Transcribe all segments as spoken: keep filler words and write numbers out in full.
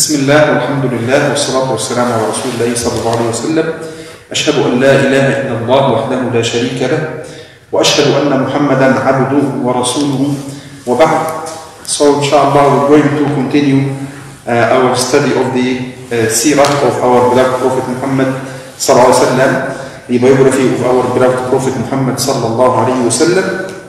بسم الله والحمد لله والصلاة والسلام على رسول الله صلى الله عليه وسلم. أشهد أن لا إله إلا الله وحده لا شريك له وأشهد أن محمدا عبده ورسوله وبعد. So inshallah we're going to continue uh, our study of the uh, seerah of our beloved Prophet Muhammad sallallahu alaihi wasallam, the biography of our beloved Prophet Muhammad sallallahu alaihi wasallam.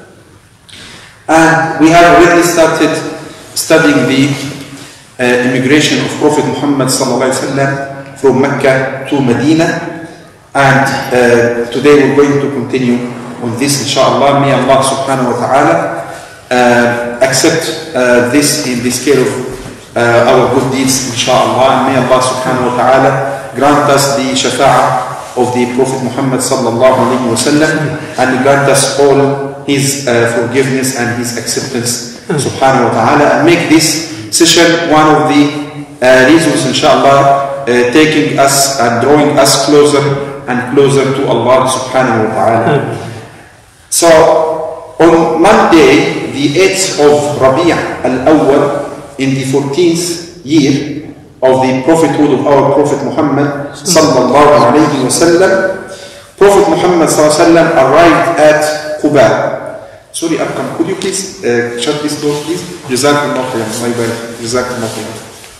And we have already started studying the uh, immigration of Prophet Muhammad sallallahu alaihi wasallam from Mecca to Medina, and uh, today we're going to continue on this inshallah. May Allah subhanahu wa ta'ala uh, accept uh, this in the scale of uh, our good deeds inshallah, and may Allah subhanahu wa ta'ala grant us the shafa'ah of the Prophet Muhammad sallallahu alaihi wasallam, and grant us all his uh, forgiveness and his acceptance subhanahu wa ta'ala, and make this session one of the uh, reasons inshallah uh, taking us and drawing us closer and closer to Allah subhanahu wa ta'ala. So on Monday, the eighth of Rabi' al-Awwal, in the fourteenth year of the prophethood of our Prophet Muhammad sallallahu alayhi wa sallam, Prophet Muhammad sallallahu alayhi wa sallam arrived at Quba. Sorry, Abkam, could you please uh, shut this door, please? Jazakumullah khairan, my bad. Jazakumullah khairan.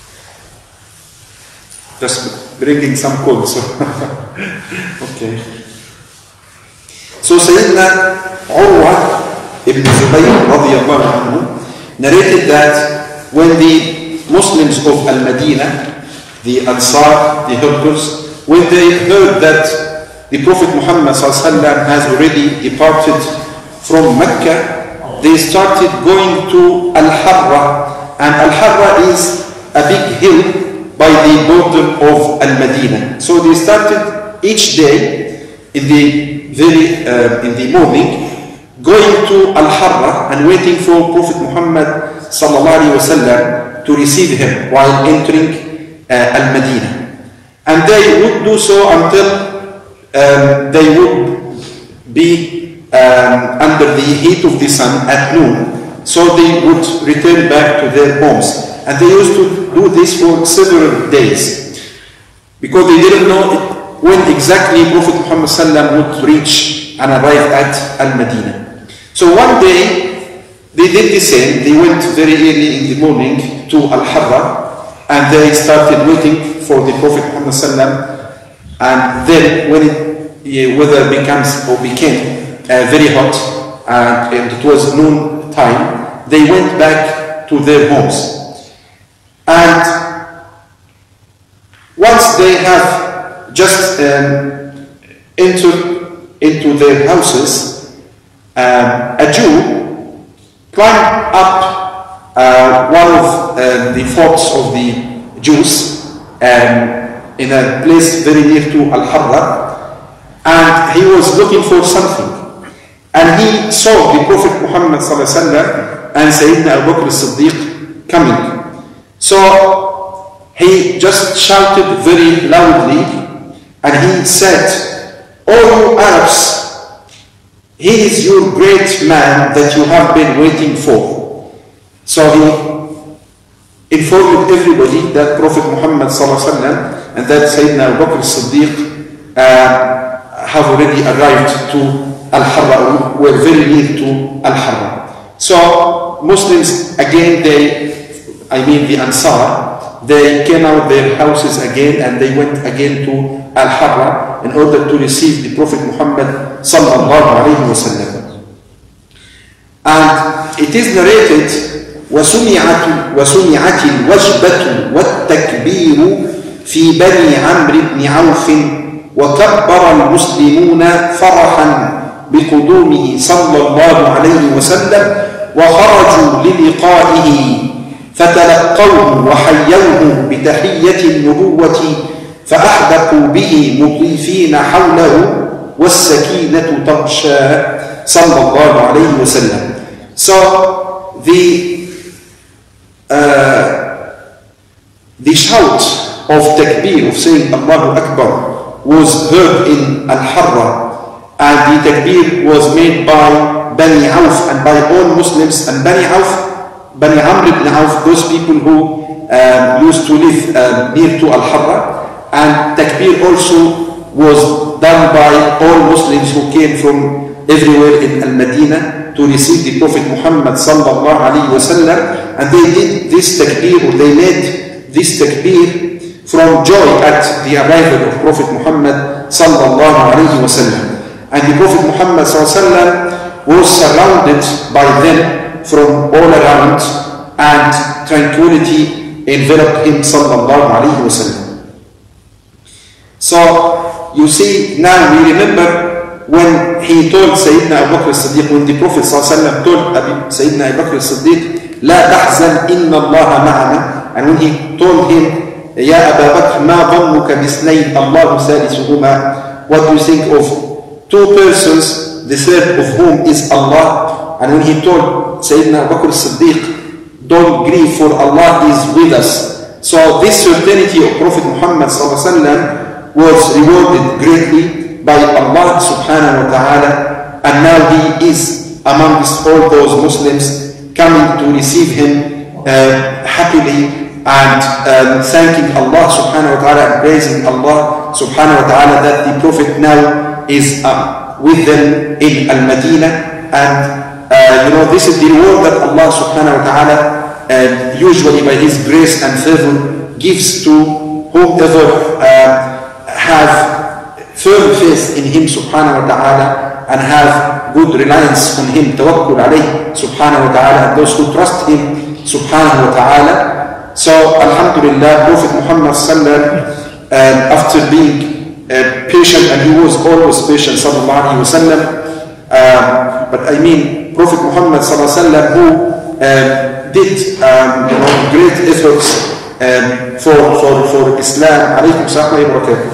Just bringing some cold, so. Okay. So Sayyidina Urwa ibn Zubayr radiyallahu anhu narrated that when the Muslims of Al-Madinah, the Ansar, the helpers, when they heard that the Prophet Muhammad sallallahu alaihi wasallam has already departed from Mecca, they started going to Al-Harra, and Al-Harra is a big hill by the border of Al-Madinah. So they started each day in the very uh, in the morning going to Al-Harra and waiting for Prophet Muhammad sallallahu alaihi wasallam to receive him while entering uh, Al-Madinah, and they would do so until um, they would be Um, under the heat of the sun at noon, so they would return back to their homes. And they used to do this for several days because they didn't know when exactly Prophet Muhammad sallam would reach and arrive at Al-Madinah. So one day they did the same. They went very early in the morning to Al-Harra, and they started waiting for the Prophet Muhammad sallam. And then when it, yeah, weather becomes or became Uh, very hot, uh, and it was noon time, they went back to their homes. And once they have just um, entered into their houses, um, a Jew climbed up uh, one of uh, the forts of the Jews um, in a place very near to Al-Harra, and he was looking for something. And he saw the Prophet Muhammad sallallahu alaihi wasallam and Sayyidina Abu Bakr as-Siddiq coming. So he just shouted very loudly, and he said, "O you Arabs, he is your great man that you have been waiting for." So he informed everybody that Prophet Muhammad sallallahu alaihi wasallam and that Sayyidina Abu Bakr as-Siddiq uh, have already arrived to Al-Harra, were very near to Al-Harra. So Muslims again, they, I mean the Ansar, they came out their houses again, and they went again to Al-Harra in order to receive the Prophet Muhammad sallallahu alaihi wasallam. And it is narrated, وَسُمِعَتِ وَسُمِعَتِ الْوَجْبَةُ وَالتَّكْبِيرُ فِي بَنِي عَمْرِ بْنِ عَوْفٍ وَكَبَّرَ الْمُسْلِمُونَ فَرَحًا بقدومه صلى الله عليه وسلم، وخرجوا للقائه فتلقوه وحيوه بتحية النبوة، فأحدقوا به مضيفين حوله والسكينة تغشى صلى الله عليه وسلم. So the uh, the shout of takbir, of saying Allahu Akbar, was heard in Al-Harra, and the takbir was made by Bani Auf and by all Muslims. And Bani Auf, Bani Amr ibn Auf, those people who um, used to live um, near to Al-Harra, and takbir also was done by all Muslims who came from everywhere in Al-Madinah to receive the Prophet Muhammad sallallahu alayhi wa sallam, and they did this takbir, or they made this takbir from joy at the arrival of Prophet Muhammad sallallahu alayhi wa sallam. And the Prophet Muhammad sallallahu alayhi wa sallam was surrounded by them from all around, and tranquility enveloped him sallallahu alayhi wa sallam. So you see, now we remember when he told Sayyidina Abu Bakr as-Siddiq, when the Prophet ﷺ told Sayyidina Abu Bakr as-Siddiq, لا تحزن إن الله معنا, and when he told him, يا أبا بكر ما ظنك باثنين الله ثالثهما, what do you think of two persons, the third of whom is Allah? And when he told Sayyidina Abu Bakr as-Siddiq, don't grieve, for Allah is with us. So this certainty of Prophet Muhammad ﷺ was rewarded greatly by Allah subhanahu wa ta'ala, and now he is amongst all those Muslims coming to receive him uh, happily, and um, thanking Allah subhanahu wa ta'ala and praising Allah subhanahu wa ta'ala that the Prophet now is uh, with them in Al-Madinah. And uh, you know, this is the reward that Allah subhanahu wa ta'ala uh, usually by his grace and favor gives to whoever uh, have firm faith in him subhanahu wa ta'ala and have good reliance on him, tawakkul alayhi subhanahu wa ta'ala, and those who trust him subhanahu wa ta'ala. So alhamdulillah, Prophet Muhammad sallallahu uh, after being uh, patient, and he was always patient sallallahu alayhi wa sallam, uh, but I mean Prophet Muhammad sallallahu alayhi wa sallam, who uh, did um, you know, great efforts um, for, for, for Islam, alaykum salam wa barakatuh,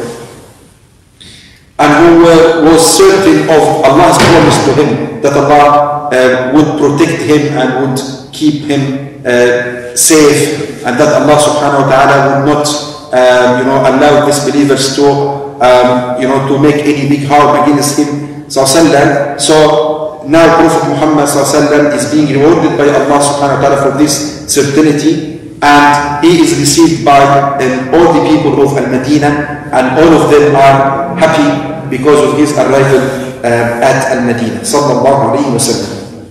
and who uh, was certain of Allah's promise to him that Allah uh, would protect him and would keep him uh, safe, and that Allah subhanahu wa ta'ala would not um, you know, allow disbelievers to um, you know, to make any big harm against him sallallahu. So now Prophet Muhammad sallallahu is being rewarded by Allah subhanahu wa ta'ala for this certainty, and he is received by um, all the people of Al-Madinah, and all of them are happy because of his arrival uh, at Al-Madinah sallallahu alayhi wa sallam.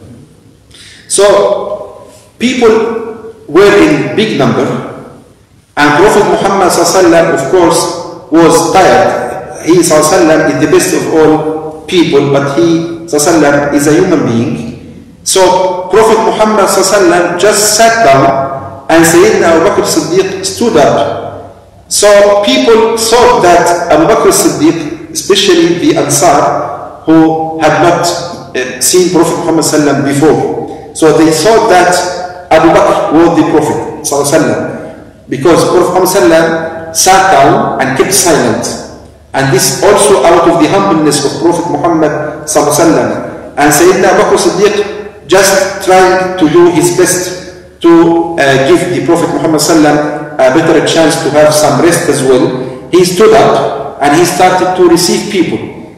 So people were in big number, and Prophet Muhammad sallallahu, of course, was tired. He sallallahu is the best of all people, but he sallallahu is a human being. So Prophet Muhammad sallallahu just sat down, and Sayyidina Abu Bakr as-Siddiq stood up. So people thought that Abu Bakr as-Siddiq, especially the Ansar, who had not uh, seen Prophet Muhammad sallallahu before, so they thought that Abu Bakr was the Prophet sallallahu, because Prophet Muhammad sallallahu sat down and kept silent, and this also out of the humbleness of Prophet Muhammad sallallahu. And Sayyidina Abu Bakr as-Siddiq just trying to do his best to uh, give the Prophet Muhammad sallallahu a better chance to have some rest as well. He stood up and he started to receive people.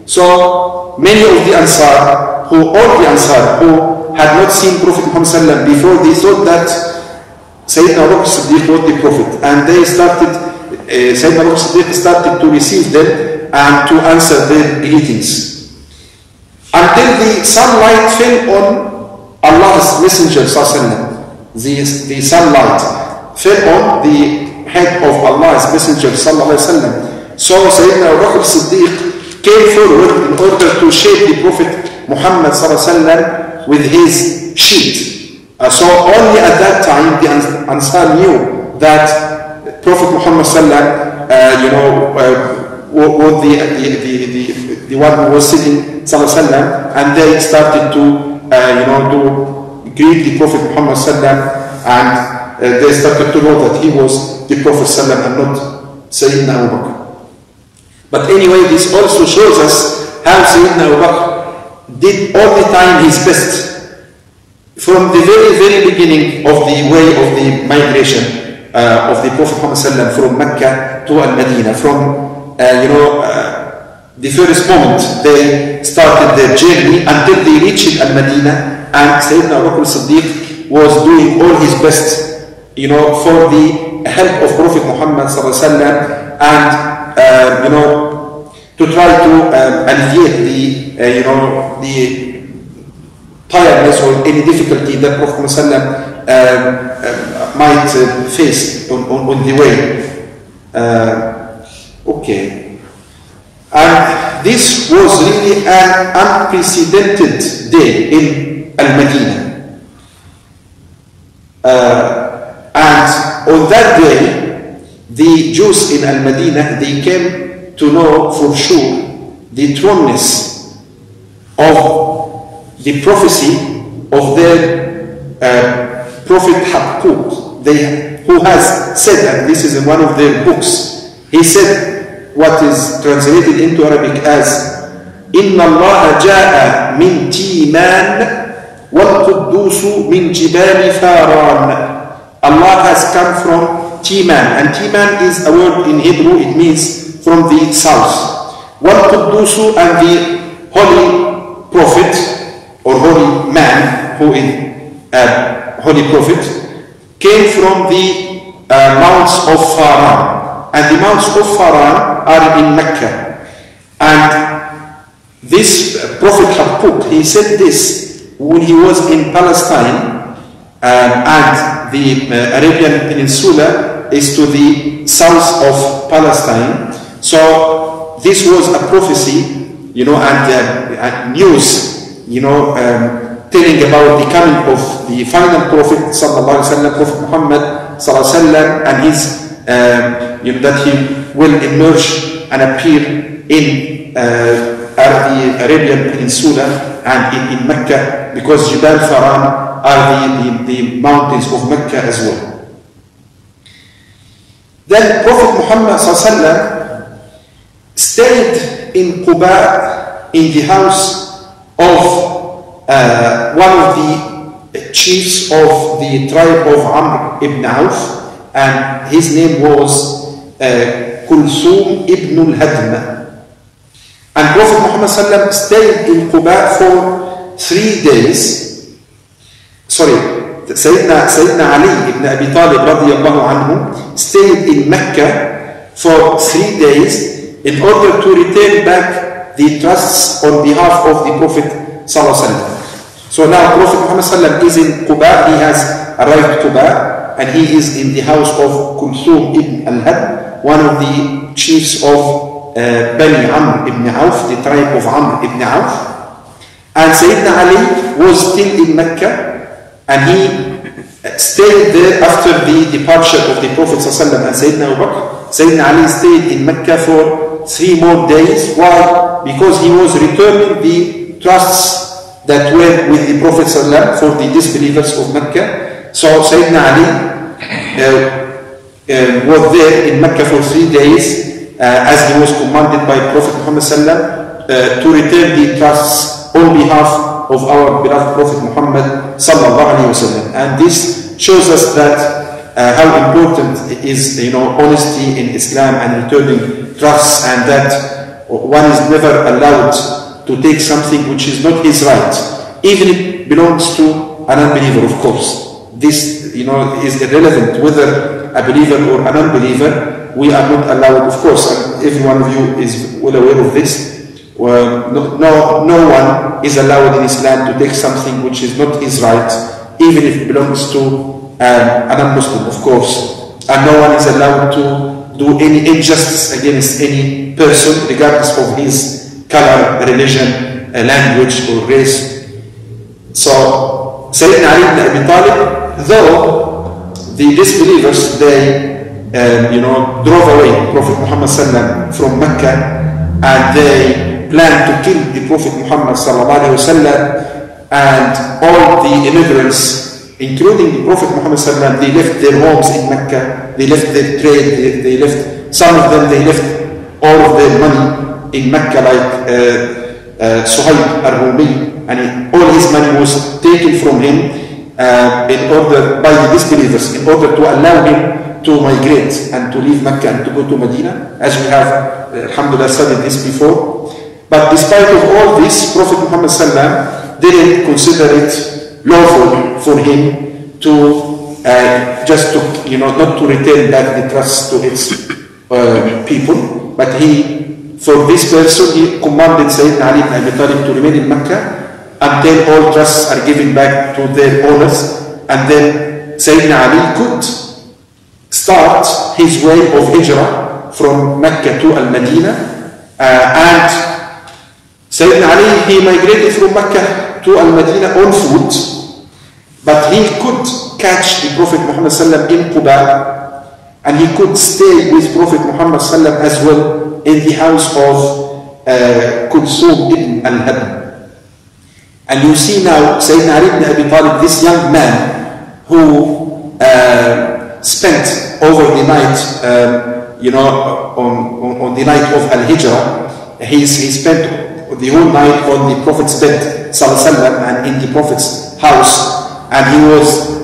So many of the Ansar, who all the Ansar who had not seen Prophet Muhammad sallallahu before, they thought that Sayyidina Abu Bakr as-Siddiq was the Prophet, and they started, uh, Sayyidina Abu Bakr as-Siddiq started to receive them and to answer their greetings, until the sunlight fell on Allah's Messenger sallallahu. The, the sunlight fell on the head of Allah's Messenger sallallahu alaihi wasallam. So Sayyidina Abu Bakr as-Siddiq came forward in order to shake the Prophet Muhammad sallallahu alaihi wasallam with his sheet. Uh, so only at that time the Ansar knew that Prophet Muhammad sallallahu uh, you know uh, was the the, the the the one who was sitting sallallahu alaihi wasallam, and they started to uh, you know to greet the Prophet Muhammad sallallahu, and uh, they started to know that he was the Prophet sallallahu and not Sayyidina Abu Bakr. But anyway, this also shows us how Sayyidina Abu Bakr did all the time his best from the very very beginning of the way of the migration uh, of the Prophet Muhammad sallallahu from Mecca to Al-Madinah. From uh, you know uh, the first moment they started their journey until they reached Al-Madinah, and Sayyidina Abu Bakr as-Siddiq was doing all his best you know, for the help of Prophet Muhammad sallallahu alaihi wasallam, and uh, you know, to try to um, alleviate the uh, you know the tiredness or any difficulty that Prophet Muhammad sallallahu alaihi wasallam uh, uh, might uh, face on, on, on the way. Uh, okay, and this was really an unprecedented day in Al-Madinah. Uh, and on that day, the Jews in Al-Madinah, they came to know for sure the trueness of the prophecy of their uh, prophet Habakkuk, they, who has said, and this is in one of their books, he said what is translated into Arabic as إِنَّ اللَّهَ جَاءَ مِنْ تِيمَانَ وَالْقُدُّوسُ مِنْ جِبَالِ فَارَانَ. Allah has come from Timan, and Timan is a word in Hebrew, it means from the south. وَالْقُدُّوسُ, and the holy prophet or holy man, who is a holy prophet, came from the uh, mounts of Faran, and the mounts of Faran are in Mecca. And this uh, prophet Habakkuk, he said this when he was in Palestine, um, and the uh, Arabian Peninsula is to the south of Palestine. So this was a prophecy, you know, and uh, uh, news, you know, um, telling about the coming of the final prophet, sallallahu alaihi wasallam, Prophet Muhammad sallallahu alaihi wasallam, and his, um, you know, that he will emerge and appear in uh, the Arabian Peninsula and in, in Mecca, because Jibal Faran are the, the, the mountains of Mecca as well. Then Prophet Muhammad sallallahu alaihi wasallam stayed in Quba in the house of uh, one of the chiefs of the tribe of Amr ibn Auf, and his name was uh, Kulthum ibn al-Hadm. And Prophet Muhammad sallallahu alaihi wasallam stayed in Quba for three days. Sorry, Sayyidina, Sayyidina Ali ibn Abi Talib radiyallahu anhu stayed in Mecca for three days in order to return back the trusts on behalf of the Prophet sallallahu alaihi wasallam. So now Prophet Muhammad sallallahu alaihi wasallam is in Quba, he has arrived Quba, and he is in the house of Kulthum ibn al-Hadm, one of the chiefs of Uh, Bani Amr ibn Auf, the tribe of Amr ibn Auf. And Sayyidina Ali was still in Mecca, and he stayed there after the departure of the Prophet ﷺ and Sayyidina Abu Bakr. Sayyidina Ali stayed in Mecca for three more days. Why? Because he was returning the trusts that were with the Prophet ﷺ for the disbelievers of Mecca. So Sayyidina Ali uh, uh, was there in Mecca for three days, Uh, as he was commanded by Prophet Muhammad sallallahu alaihi wasallam uh, to return the trusts on behalf of our beloved Prophet Muhammad sallallahu alaihi wasallam. And this shows us that uh, how important is, you know, honesty in Islam and returning trusts, and that one is never allowed to take something which is not his right, even if it belongs to an unbeliever. Of course, this, you know, is irrelevant whether a believer or an unbeliever. We are not allowed, of course, and every one of you is well aware of this. Well, no, no, no one is allowed in Islam to take something which is not his right, even if it belongs to um, an non-Muslim, of course. And no one is allowed to do any injustice against any person, regardless of his color, religion, uh, language, or race. So, Sayyidina Ali ibn Abi Talib, though the disbelievers, they Um, you know, drove away Prophet Muhammad sallallahu from Mecca, and they planned to kill the Prophet Muhammad sallallahu alaihi wasallam, and all the immigrants, including the Prophet Muhammad sallallahu, they left their homes in Mecca, they left their trade, they, they left, some of them, they left all of their money in Mecca, like uh, uh, Suhaib al-Rumi, and he, all his money was taken from him uh, in order, by the disbelievers, in order to allow him to migrate and to leave Mecca and to go to Medina, as we have, uh, alhamdulillah, studied this before. But despite of all this, Prophet Muhammad sallallahu didn't consider it lawful for him to uh, just to, you know, not to return back the trust to its uh, people, but he, for this person, he commanded Sayyidina Ali ibn Abi Talib to remain in Mecca until all trusts are given back to their owners, and then Sayyidina Ali could start his way of hijrah from Mecca to Al-Madinah, uh, and Sayyidina Ali, he migrated from Mecca to Al-Madinah on foot, but he could catch the Prophet Muhammad sallam in Quba, and he could stay with Prophet Muhammad sallam as well in the house of uh, Kulsum ibn al-Hadm. And you see now Sayyidina Ali ibn Abi Talib, this young man who uh, spent over the night, um, you know, on, on, on the night of Al-Hijrah, he spent the whole night on the Prophet's bed, sallallahu, and in the Prophet's house, and he was,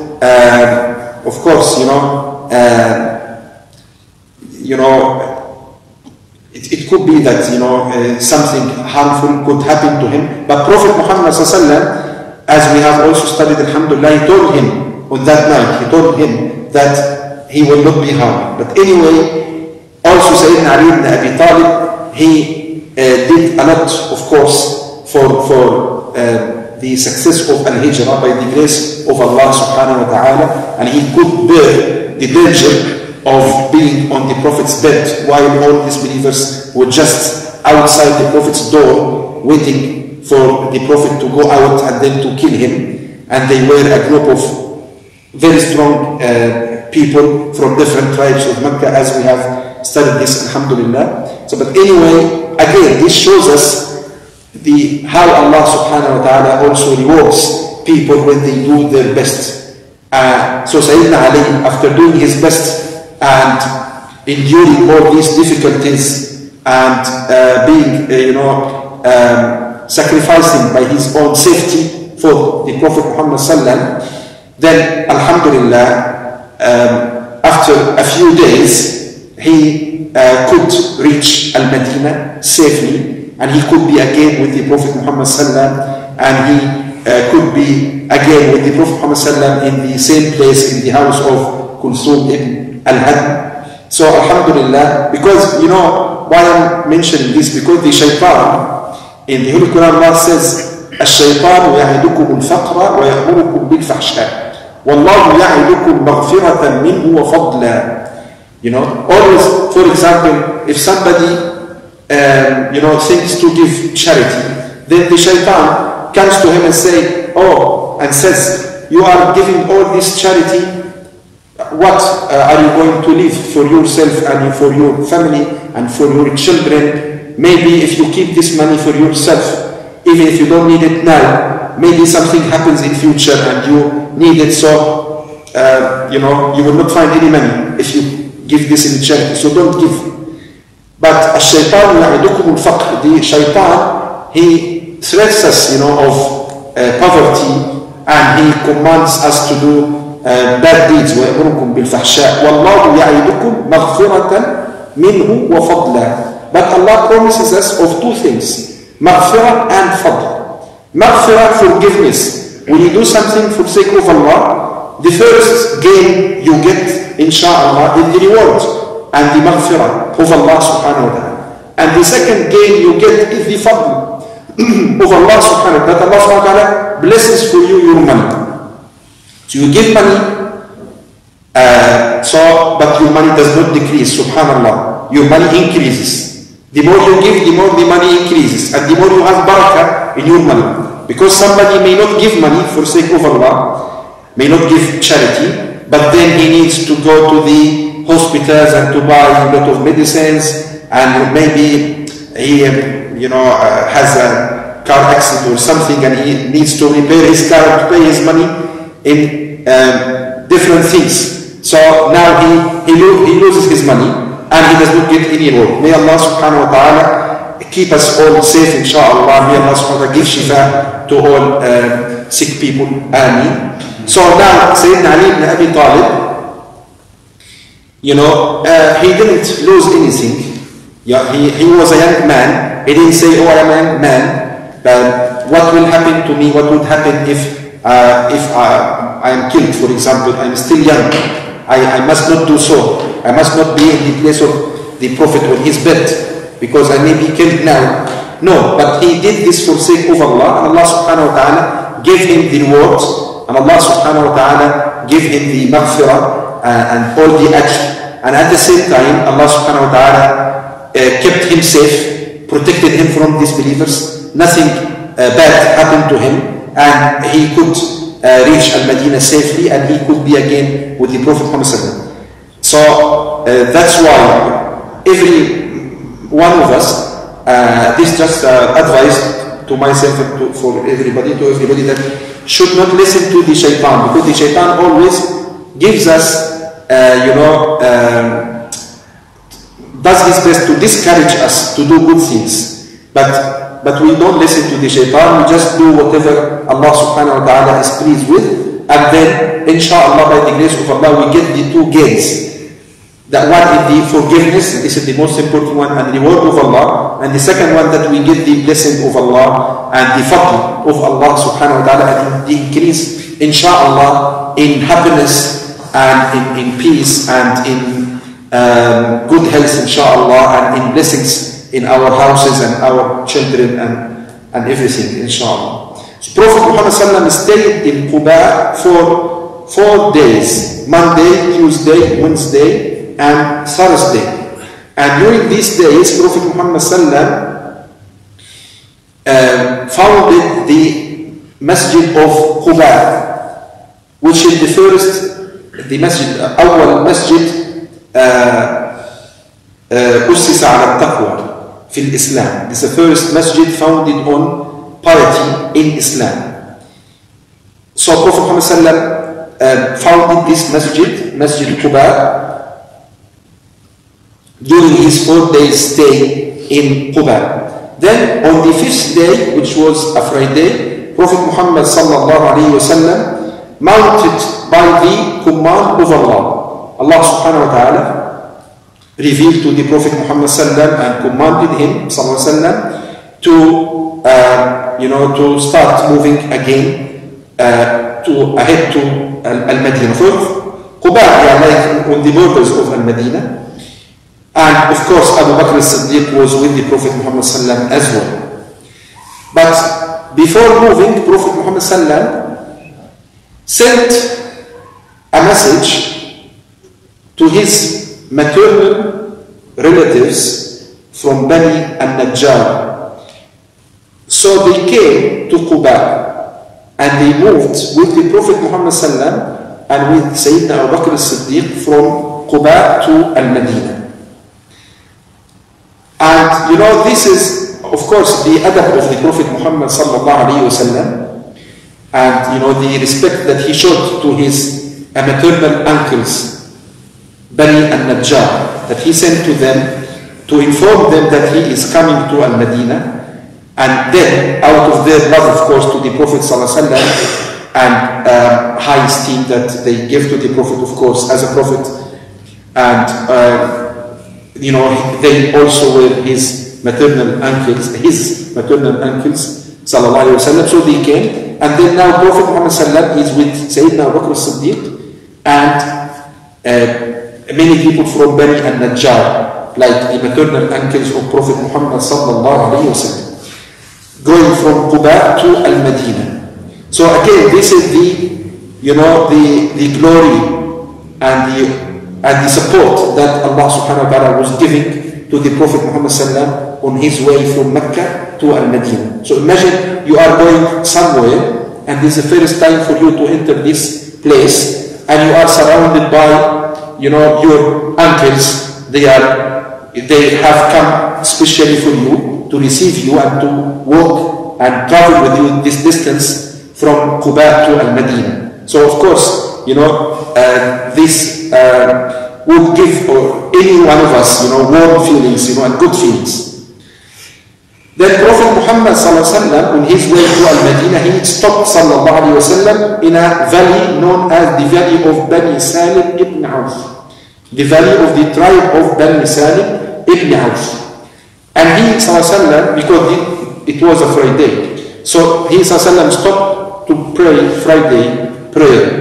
uh, of course, you know, uh, you know, it, it could be that, you know, uh, something harmful could happen to him, but Prophet Muhammad sallallahu, as we have also studied, alhamdulillah, he told him on that night, he told him that he will not be harmed. But anyway, also Sayyidina Ali ibn Abi Talib, he Uh, did a lot, of course, for, for uh, the success of Al-Hijrah by the grace of Allah subhanahu wa ta'ala, and he could bear the danger of being on the Prophet's bed while all these believers were just outside the Prophet's door waiting for the Prophet to go out and then to kill him, and they were a group of very strong uh, people from different tribes of Mecca, as we have studied this, alhamdulillah. So, but anyway, again, this shows us the how Allah subhanahu wa ta'ala also rewards people when they do their best. Uh, so Sayyidina Ali, after doing his best and enduring all these difficulties and uh, being, uh, you know, um, sacrificing by his own safety for the Prophet Muhammad sallam, then alhamdulillah, um, after a few days, he uh, could reach Al-Madinah safely, and he could be again with the Prophet Muhammad sallam, and he uh, could be again with the Prophet Muhammad sallam in the same place in the house of Kulsum ibn al-Hadm. So alhamdulillah, because, you know, why I'm mentioning this, because the shaitan in the Holy Quran, Allah says, الشيطان يعدكم الفقر ويأمركم بالفحشاء والله يعدكم مغفرة منه وفضلا. You know, always, for example, if somebody, um, you know, thinks to give charity, then the shaitan comes to him and say, oh, and says, you are giving all this charity, what uh, are you going to leave for yourself and for your family and for your children? Maybe if you keep this money for yourself, even if you don't need it now, maybe something happens in future and you need it, so, uh, you know, you will not find any money if you give this in charity, so don't give. But الشيطان يعدكم الفقر, the shaitan, he threats us, you know, of uh, poverty, and he commands us to do uh, bad deeds. ويأمركم بالفحشاء والله يعدكم مغفرة منه وفضلا. But Allah promises us of two things, maghfirah and fadl. Maghfirah, forgiveness. When you do something for the sake of Allah, the first gain you get, inshallah, is the reward and the maghfirah of Allah subhanahu wa ta'ala. And the second gain you get is the fadl of Allah subhanahu wa ta'ala, that Allah subhanahu wa ta'ala blesses for you your money. So you give money, uh, so, but your money does not decrease, subhanallah. Your money increases. The more you give, the more the money increases, and the more you have barakah in your money. Because somebody may not give money for the sake of Allah, may not give charity, but then he needs to go to the hospitals and to buy a lot of medicines, and maybe he, you know, uh, has a car accident or something, and he needs to repair his car to pay his money in um, different things. So now he, he, lo he loses his money, and he does not get any reward. May Allah subhanahu wa ta'ala keep us all safe, inshallah. May Allah subhanahu wa ta'ala give shifa to all uh, sick people. Ameen. So now, Sayyidina Ali ibn Abi Talib, you know, uh, he didn't lose anything. Yeah, he, he was a young man. He didn't say, oh, I'm a young man, but what will happen to me, what would happen if, uh, if uh, I am killed, for example, I am still young, I, I must not do so. I must not be in the place of the Prophet on his bed, because I may be killed now. No, but he did this for sake of Allah, and Allah subhanahu wa ta'ala gave him the rewards, and Allah subhanahu wa ta'ala gave him the maghfirah uh, and all the ajr. And at the same time, Allah subhanahu wa ta'ala uh, kept him safe, protected him from disbelievers. Nothing uh, bad happened to him, and he could uh, reach Al-Madinah safely, and he could be again with the Prophet Muhammad sallallahu alaihi wasallam. So uh, that's why every one of us, uh, this just uh, advice to myself and to, for everybody, to everybody, that should not listen to the shaitan, because the shaitan always gives us Uh, you know, um, does his best to discourage us to do good things. But but we don't listen to the shaitan, we just do whatever Allah subhanahu wa ta'ala is pleased with, and then inshallah by the grace of Allah we get the two gains. That one is the forgiveness, this is the most important one, and the reward of Allah, and the second one that we get the blessing of Allah and the fadl of Allah subhanahu wa ta'ala, and the increase inshallah in happiness and in, in peace and in um, good health inshallah, and in blessings in our houses and our children and, and everything inshallah. So Prophet Muhammad sallallahu alaihi wasallam stayed in Quba for four days, Monday, Tuesday, Wednesday and Thursday. And during these days Prophet Muhammad sallallahu alaihi wasallam uh, founded the Masjid of Quba, which is the first the masjid, أول مسجد أسس على التقوى في الإسلام. This is the first masjid founded on piety in Islam. So Prophet Muhammad sallallahu alaihi wasallam founded this masjid, Masjid Quba, during his four days stay in Quba. Then on the fifth day, which was a Friday, Prophet Muhammad sallallahu alaihi wasallam mounted by the command of Allah. Allah subhanahu wa ta'ala revealed to the Prophet Muhammad sallallahu and commanded him sallallahu alaihi wasallam to uh, you know to start moving again uh, to ahead to Al-Madinah. For Quba, like on the borders of Al-Madinah, and of course Abu Bakr as-Siddiq was with the Prophet Muhammad sallallahu as well. But before moving, Prophet Muhammad sallallahu sent a message to his maternal relatives from Bani al-Najjar. So they came to Quba and they moved with the Prophet Muhammad sallallahu and with Sayyidina Abu Bakr as-Siddiq from Quba to Al-Madinah. And you know, this is of course the adab of the Prophet Muhammad sallallahu alayhi wa sallam, and you know the respect that he showed to his maternal uncles, Bani al-Najjar, that he sent to them to inform them that he is coming to Al-Madinah, and then out of their love of course to the Prophet sallallahu alaihi wasallam and um, high esteem that they gave to the Prophet of course as a prophet, and uh, you know they also were his maternal uncles, his maternal uncles sallallahu alaihi wasallam. So they came, and then now Prophet Muhammad sallallahu is with Sayyidina Abu Bakr as-Siddiq and uh, many people from Bani al-Najjar, like the maternal uncles of Prophet Muhammad sallallahu alaihi wasallam, going from Quba to Al-Madinah. So again, this is the, you know, the the glory and the and the support that Allah subhanahu wa ta'ala was giving to the Prophet Muhammad sallallahu on his way from Mecca to Al-Madinah. So imagine you are going somewhere, and this is the first time for you to enter this place, and you are surrounded by, you know, your uncles. They are, they have come especially for you, to receive you and to walk and travel with you this distance from Quba to Al-Madinah. So of course, you know, uh, this uh, would give or any one of us, you know, warm feelings, you know, and good feelings. Then Prophet Muhammad sallallahu alaihi wasallam, on his way to Al-Madinah, he stopped sallallahu alaihi wasallam in a valley known as the valley of Bani Salim ibn Auf, the valley of the tribe of Bani Salim ibn Auf. And he sallallahu, because it, it was a Friday, so he sallallahu stopped to pray Friday prayer.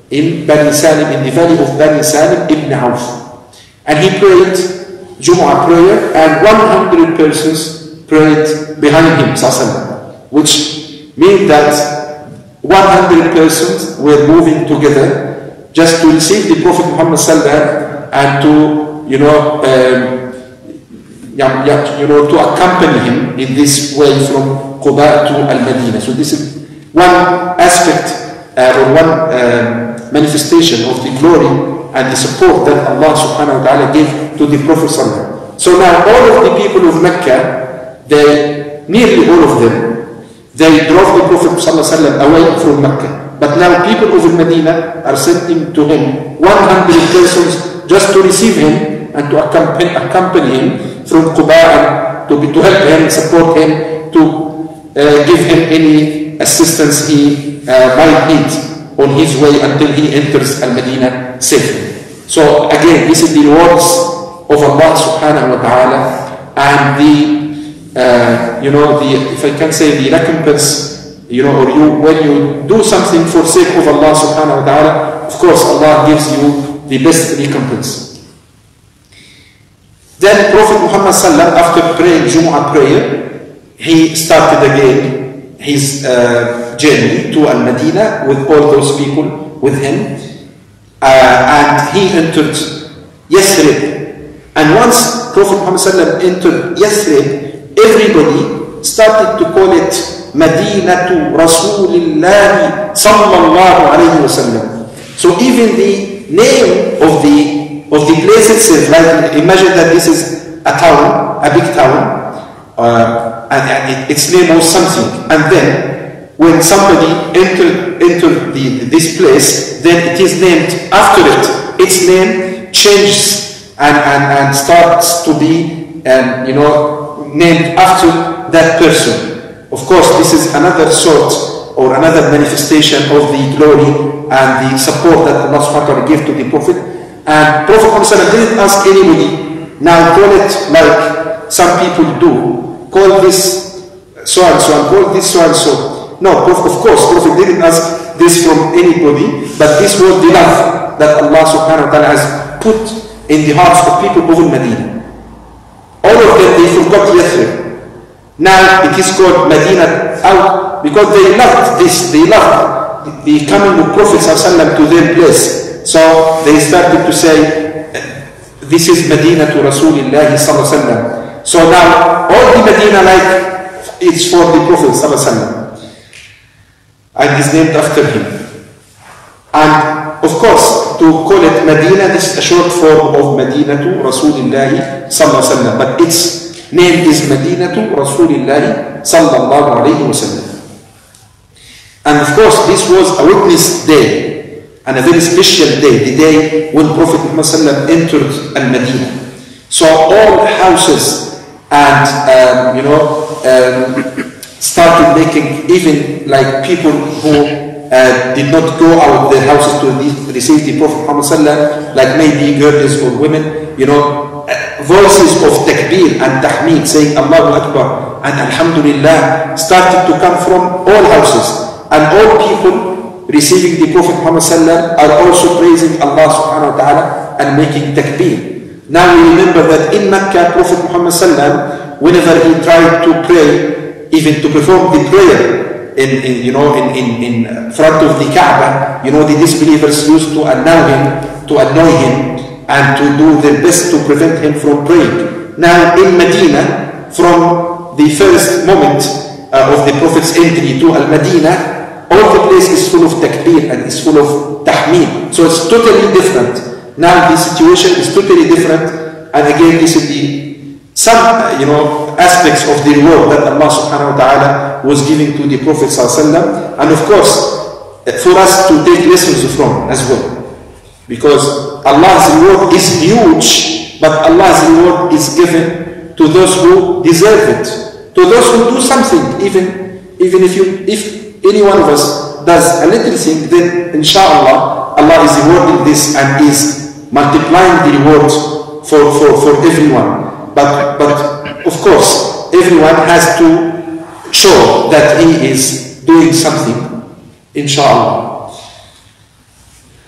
in Bani Salim, in the valley of Bani Salim ibn Auf. And he prayed Jumu'ah prayer, and one hundred persons prayed behind him, which means that one hundred persons were moving together just to receive the Prophet Muhammad and to, you know, um, you know, to accompany him in this way from Quba to Al-Madinah. So this is one aspect uh, or one um, manifestation of the glory and the support that Allah subhanahu wa ta'ala gave to the Prophet sallallahu. So now all of the people of Mecca, they, nearly all of them, they drove the Prophet sallallahu away from Mecca. But now people of Medina are sending to him one hundred persons just to receive him and to accompany, accompany him from Quba and to, be, to help him, support him, to uh, give him any assistance he uh, might need on his way until he enters Al-Madinah safely. So again, this is the rewards of Allah subhanahu wa ta'ala, and the, uh, you know, the, if I can say, the recompense, you know, or you, when you do something for sake of Allah subhanahu wa ta'ala, of course Allah gives you the best recompense. Then Prophet Muhammad sallam, after praying Jumu'ah prayer, he started again his uh, journey to Al-Madinah with all those people with him, uh, and he entered Yathrib. And once Prophet Muhammad sallam entered Yathrib, everybody started to call it Madinatu Rasulillah sallallahu alayhi wa sallam. So even the name of the of the place itself, like imagine that this is a town, a big town, uh, and, and it, its name was something, and then when somebody entered enter the, this place, then it is named after it. Its name changes and, and, and starts to be um, you know, named after that person. Of course, this is another sort or another manifestation of the glory and the support that Allah subhanahu wa ta'ala gave to the Prophet. And Prophet Muhammad didn't ask anybody, now call it like some people do, call this so and so and call this so and so. No, of course, Prophet didn't ask this from anybody, but this was the love that Allah subhanahu wa ta'ala has put in the hearts of people of Medina. All of them, they forgot Yathrib. Now it is called Medina out because they loved this, they loved the coming of Prophet sallallahu to their place. So they started to say, this is Medina to Rasulullah sallallahu alaihi wasallam. So now all the Medina like it's for the Prophet sallallahu alaihi wasallam, and is named after him. And of course, to call it Medina, this is a short form of Medina to Rasulullah sallallahu alaihi wasallam, but its name is Medina to Rasulullah sallallahu alaihi wasallam. And of course, this was a witness day, and a very special day, the day when Prophet Muhammad entered Al-Madinah. So all houses and, um, you know, um, started making, even like people who uh, did not go out of their houses to receive the Prophet Muhammad, like maybe girls or women, you know, voices of takbir and tahmeed, saying Allahu Akbar and Alhamdulillah, started to come from all houses, and all people receiving the Prophet Muhammad are also praising Allah subhanahu wa ta'ala and making takbir. Now we remember that in Mecca, Prophet Muhammad whenever he tried to pray, even to perform the prayer in, in you know in, in, in front of the Kaaba, you know, the disbelievers used to annoy him, to annoy him and to do their best to prevent him from praying. Now in Medina, from the first moment uh, of the Prophet's entry to Al-Madinah, all the place is full of takbir and is full of tahmeed. So it's totally different. Now the situation is totally different, and again this is the some you know aspects of the reward that Allah subhanahu wa ta'ala was giving to the Prophet sallallahu alaihi wasallam, and of course for us to take lessons from as well, because Allah's reward is huge, but Allah's reward is given to those who deserve it, to those who do something, even even if you if any one of us does a little thing, then inshallah Allah is rewarding this and is multiplying the reward for, for, for everyone. But, but of course, everyone has to show that he is doing something, inshallah.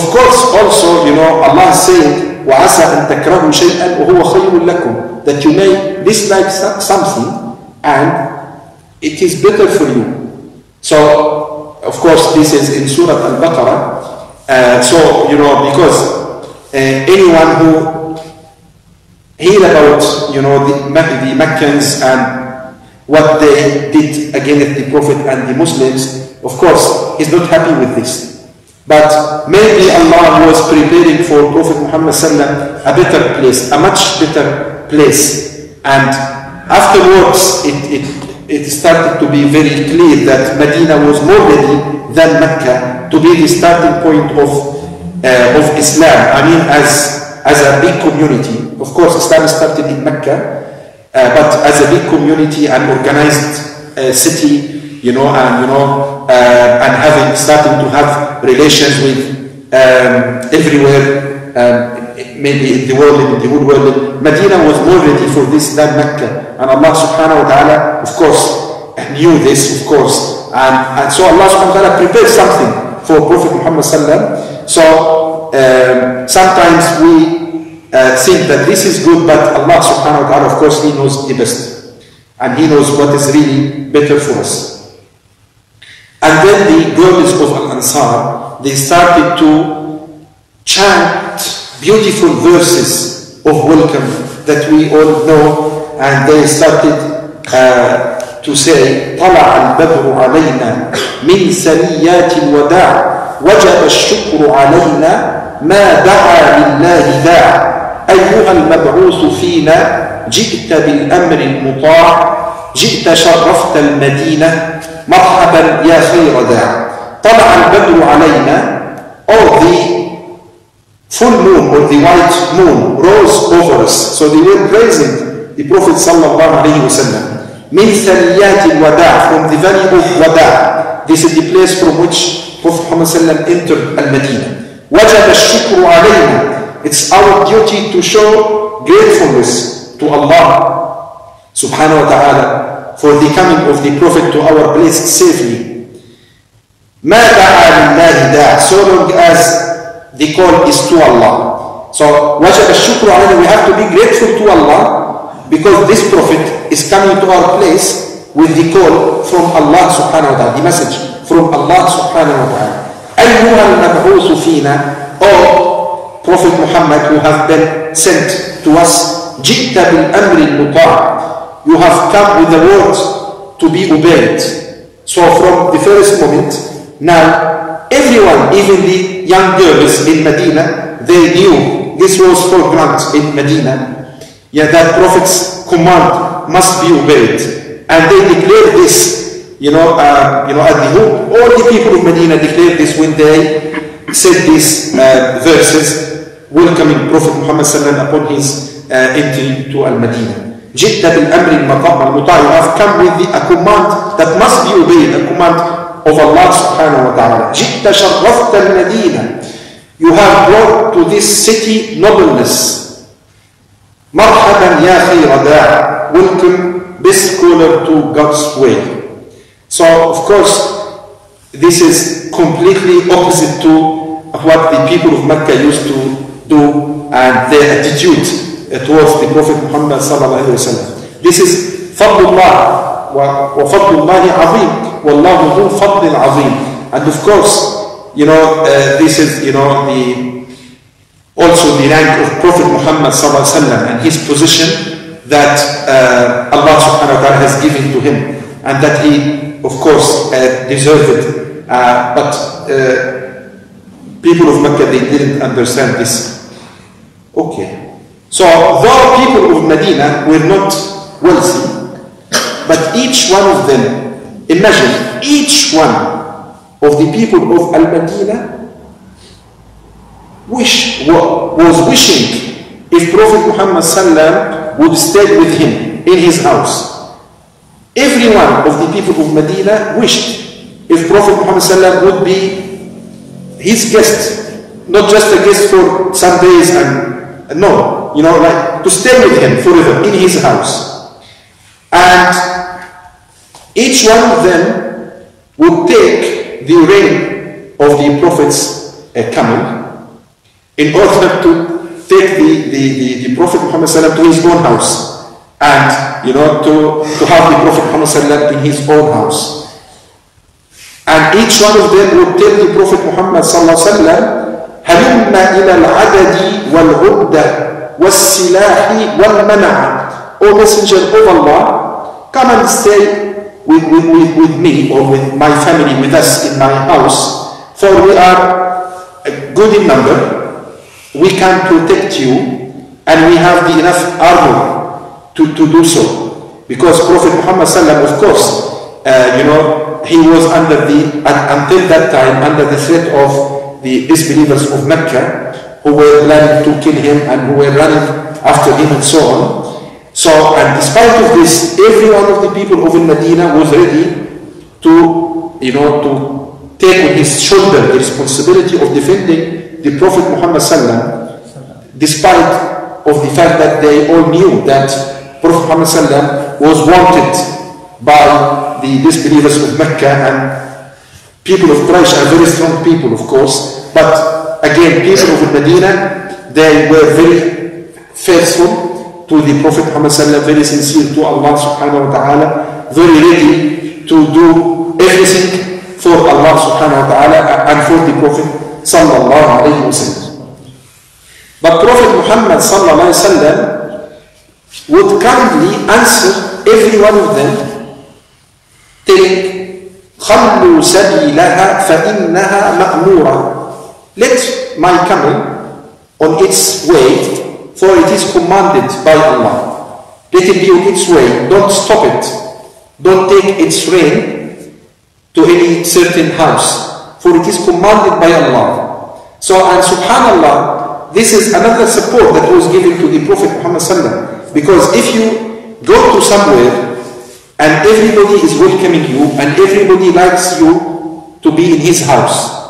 Of course, also, you know, Allah is saying, وَعَسَىٰ أَن تَكْرَهُ شَيْئًا وَهُوَ خَيْرٌ لَكُمْ, that you may dislike something and it is better for you. So, of course, this is in Surah Al-Baqarah. Uh, so, you know, because uh, anyone who hear about, you know, the, the Meccans and what they did against the Prophet and the Muslims, of course, he's not happy with this. But maybe Allah was preparing for Prophet Muhammad sallam a better place, a much better place. And afterwards, it, it, it started to be very clear that Medina was more ready than Mecca to be the starting point of, uh, of Islam. I mean, as, as a big community. Of course, Islam started in Mecca, uh, but as a big community and organized uh, city, you know, and you know, uh, and having starting to have relations with um, everywhere, um, maybe in the world, in the whole world. Medina was more ready for this than Mecca, and Allah Subhanahu wa Taala, of course, knew this, of course, and and so Allah Subhanahu wa Taala prepared something for Prophet Muhammad sallam. So um, sometimes we uh, think that this is good, but Allah Subhanahu wa Taala, of course, He knows the best, and He knows what is really better for us. And then the girls of Al-Ansar, they started to chant beautiful verses of welcome that we all know, and they started uh, to say, طلع البدر علينا من ثنيات الوداع وجب الشكر علينا ما دعا لله داع أيها المبعوث فينا جئت بالأمر المطاع جئت شرفت المدينة مرحبا يا خير داع. طلع البدر علينا, or the full moon or the white moon rose over us. So they were praising the Prophet sallallahu alayhi wa sallam. من ثنيات الوداع, from the valley of Wada. This is the place from which Prophet Muhammad sallam entered Al-Madinah. وجب الشكر علينا. It's our duty to show gratefulness to Allah subhanahu wa ta'ala for the coming of the Prophet to our place safely. مَا دَعَى لِلَّهِ دَعَى, so long as the call is to Allah. So, وَجَبَ الشُّكْرُ عَلَيْنَا, we have to be grateful to Allah because this Prophet is coming to our place with the call from Allah subhanahu wa ta'ala, the message from Allah subhanahu wa ta'ala. أَيُّهَا الْمَبْعُوثُ فِينَا, O Prophet Muhammad who have been sent to us, جِئْتَ بِالْأَمْرِ الْمُطَاعِ, you have come with the word to be obeyed. So from the first moment, now everyone, even the young girls in Medina, they knew this was for granted in Medina. Yeah, that Prophet's command must be obeyed. And they declared this, you know, uh, you know, at the home. All the people of Medina declared this when they said these uh, verses, welcoming Prophet Muhammad sallallahu upon his uh, entry to Al-Madinah. جئت بالأمر المطاع, you have come with the, a command that must be obeyed, a command of Allah subhanahu wa ta'ala. جئت شرفت المدينة, you have brought to this city nobleness. مرحبا يا خير داع, welcome best caller to God's way. So of course this is completely opposite to what the people of Mecca used to do and their attitude towards the Prophet Muhammad sallallahu alayhi wa sallam. This is fadlullah wa fadlullahi azim wallahu dhu fadlil azim. And of course, you know, uh, this is, you know, the also the rank of Prophet Muhammad sallallahu alayhi wa sallam and his position that uh, Allah subhanahu wa ta'ala has given to him and that he, of course, uh, deserved. Uh, but uh, people of Mecca, they didn't understand this. Okay. So, though people of Medina were not wealthy, but each one of them, imagine, each one of the people of Al-Madinah wish, was wishing if Prophet Muhammad sallam would stay with him in his house. Every one of the people of Medina wished if Prophet Muhammad sallam would be his guest, not just a guest for some days and no, you know, like to stay with him forever in his house. And each one of them would take the rein of the Prophet's uh, camel in order to take the, the, the, the Prophet Muhammad to his own house, and you know to, to have the Prophet Muhammad in his own house. And each one of them would tell the Prophet Muhammad هلم إلى العدد والعدة والسلاح والمنع. O Messenger of Allah, come and stay with, with, with, with me or with my family, with us in my house, for we are good in number, we can protect you, and we have the enough armor to, to do so. Because Prophet Muhammad sallam, of course, uh, you know, he was under the, until that time, under the threat of the disbelievers of Mecca, who were planning to kill him and who were running after him and so on. So, and despite of this, every one of the people of Medina was ready to, you know, to take on his shoulder the responsibility of defending the Prophet Muhammad sallam, despite of the fact that they all knew that Prophet Muhammad sallam was wanted by the disbelievers of Mecca, and people of Quraysh are very strong people, of course, but again, people of Medina, they were very faithful to the Prophet Muhammad sallam, very sincere to Allah subhanahu wa ta'ala, very ready to do everything for Allah subhanahu wa ta'ala and for the Prophet sallallahu alayhi wa sallam. But Prophet Muhammad sallallahu alayhi wa sallam would kindly answer every one of them, telling, خَلُّوا سَبِيلَهَا فَإِنَّهَا مَأْمُورًا. Let my camel on its way, for it is commanded by Allah. Let it be on its way, don't stop it. Don't take its reign to any certain house, for it is commanded by Allah. So, and subhanallah, this is another support that was given to the Prophet Muhammad sallam, because if you go to somewhere and everybody is welcoming you and everybody likes you to be in his house,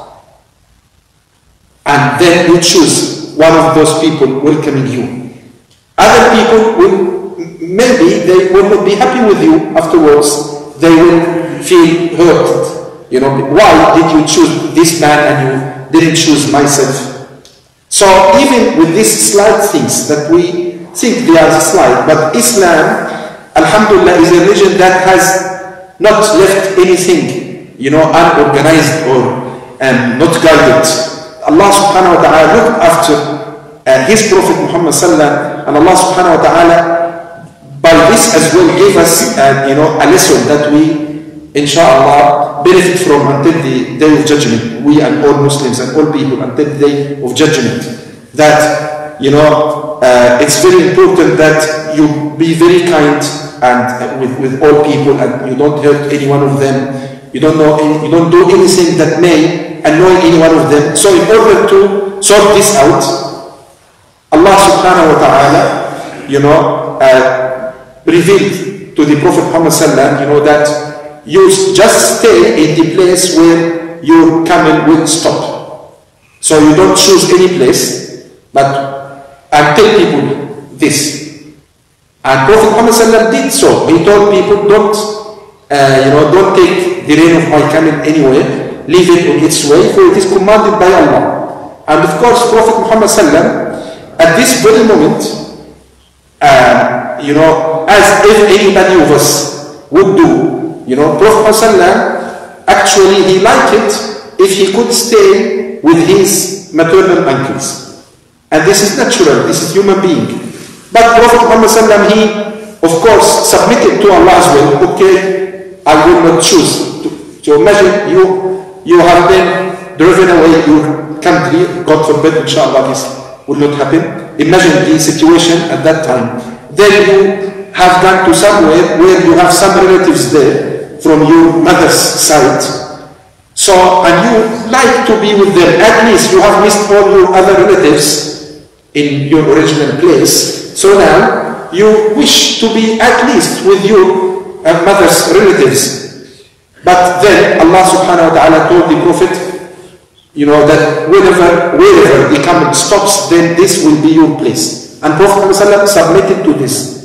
and then you choose one of those people welcoming you, other people will, maybe they will not be happy with you afterwards. They will feel hurt. You know, why did you choose this man and you didn't choose myself? So even with these slight things that we think they are slight, but Islam, alhamdulillah, is a religion that has not left anything, you know, unorganized or um, not guided. Allah subhanahu wa ta'ala looked after uh, his Prophet Muhammad sallallahu, and Allah subhanahu wa ta'ala by this as well gave us uh, you know, a lesson that we inshallah benefit from until the day of judgment, we and all Muslims and all people until the day of judgment, that you know uh, it's very important that you be very kind and uh, with, with all people, and you don't hurt any one of them, you don't know any, you don't do anything that may annoy any one of them. So in order to sort this out, Allah subhanahu wa ta'ala, you know, uh, revealed to the Prophet Muhammad sallam, you know, that you just stay in the place where your camel will stop. So you don't choose any place, but and tell people this. And Prophet Muhammad sallam did so. He told people, don't, uh, you know, don't take the rein of my camel anywhere. Leave it on its way, for it is commanded by Allah. And of course, Prophet Muhammad sallam, at this very moment, uh, you know, as if anybody of us would do, you know, Prophet Muhammad sallam, actually he liked it if he could stay with his maternal uncles. And this is natural, this is human being. But Prophet Muhammad sallam, he, of course, submitted to Allah as well. Okay, I will not choose. To, so imagine you You have been driven away your country, God forbid, inshallah, this will not happen. Imagine the situation at that time. Then you have gone to somewhere where you have some relatives there from your mother's side. So, and you like to be with them. At least you have missed all your other relatives in your original place. So now you wish to be at least with your uh, mother's relatives. But then Allah subhanahu wa ta'ala told the Prophet, you know, that whenever, wherever the camel stops, then this will be your place. And Prophet ﷺ submitted to this.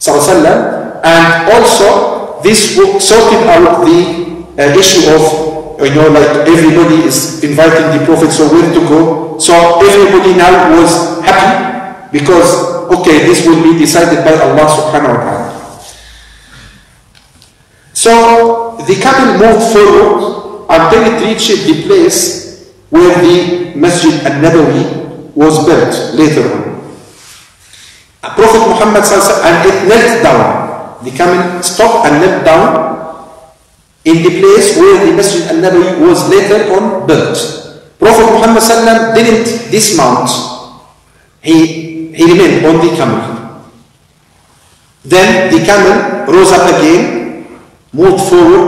And also, this sorted out the uh, issue of, you know, like everybody is inviting the Prophet, so where to go? so everybody now was happy because, okay, this will be decided by Allah subhanahu wa ta'ala. So the camel moved forward until it reached the place where the Masjid al-Nabawi was built later on. Prophet Muhammad sallallahu alaihi wasallam, and it knelt down. The camel stopped and knelt down in the place where the Masjid al-Nabawi was later on built. Prophet Muhammad sallallahu alaihi wasallam didn't dismount. He, he remained on the camel. Then the camel rose up again, moved forward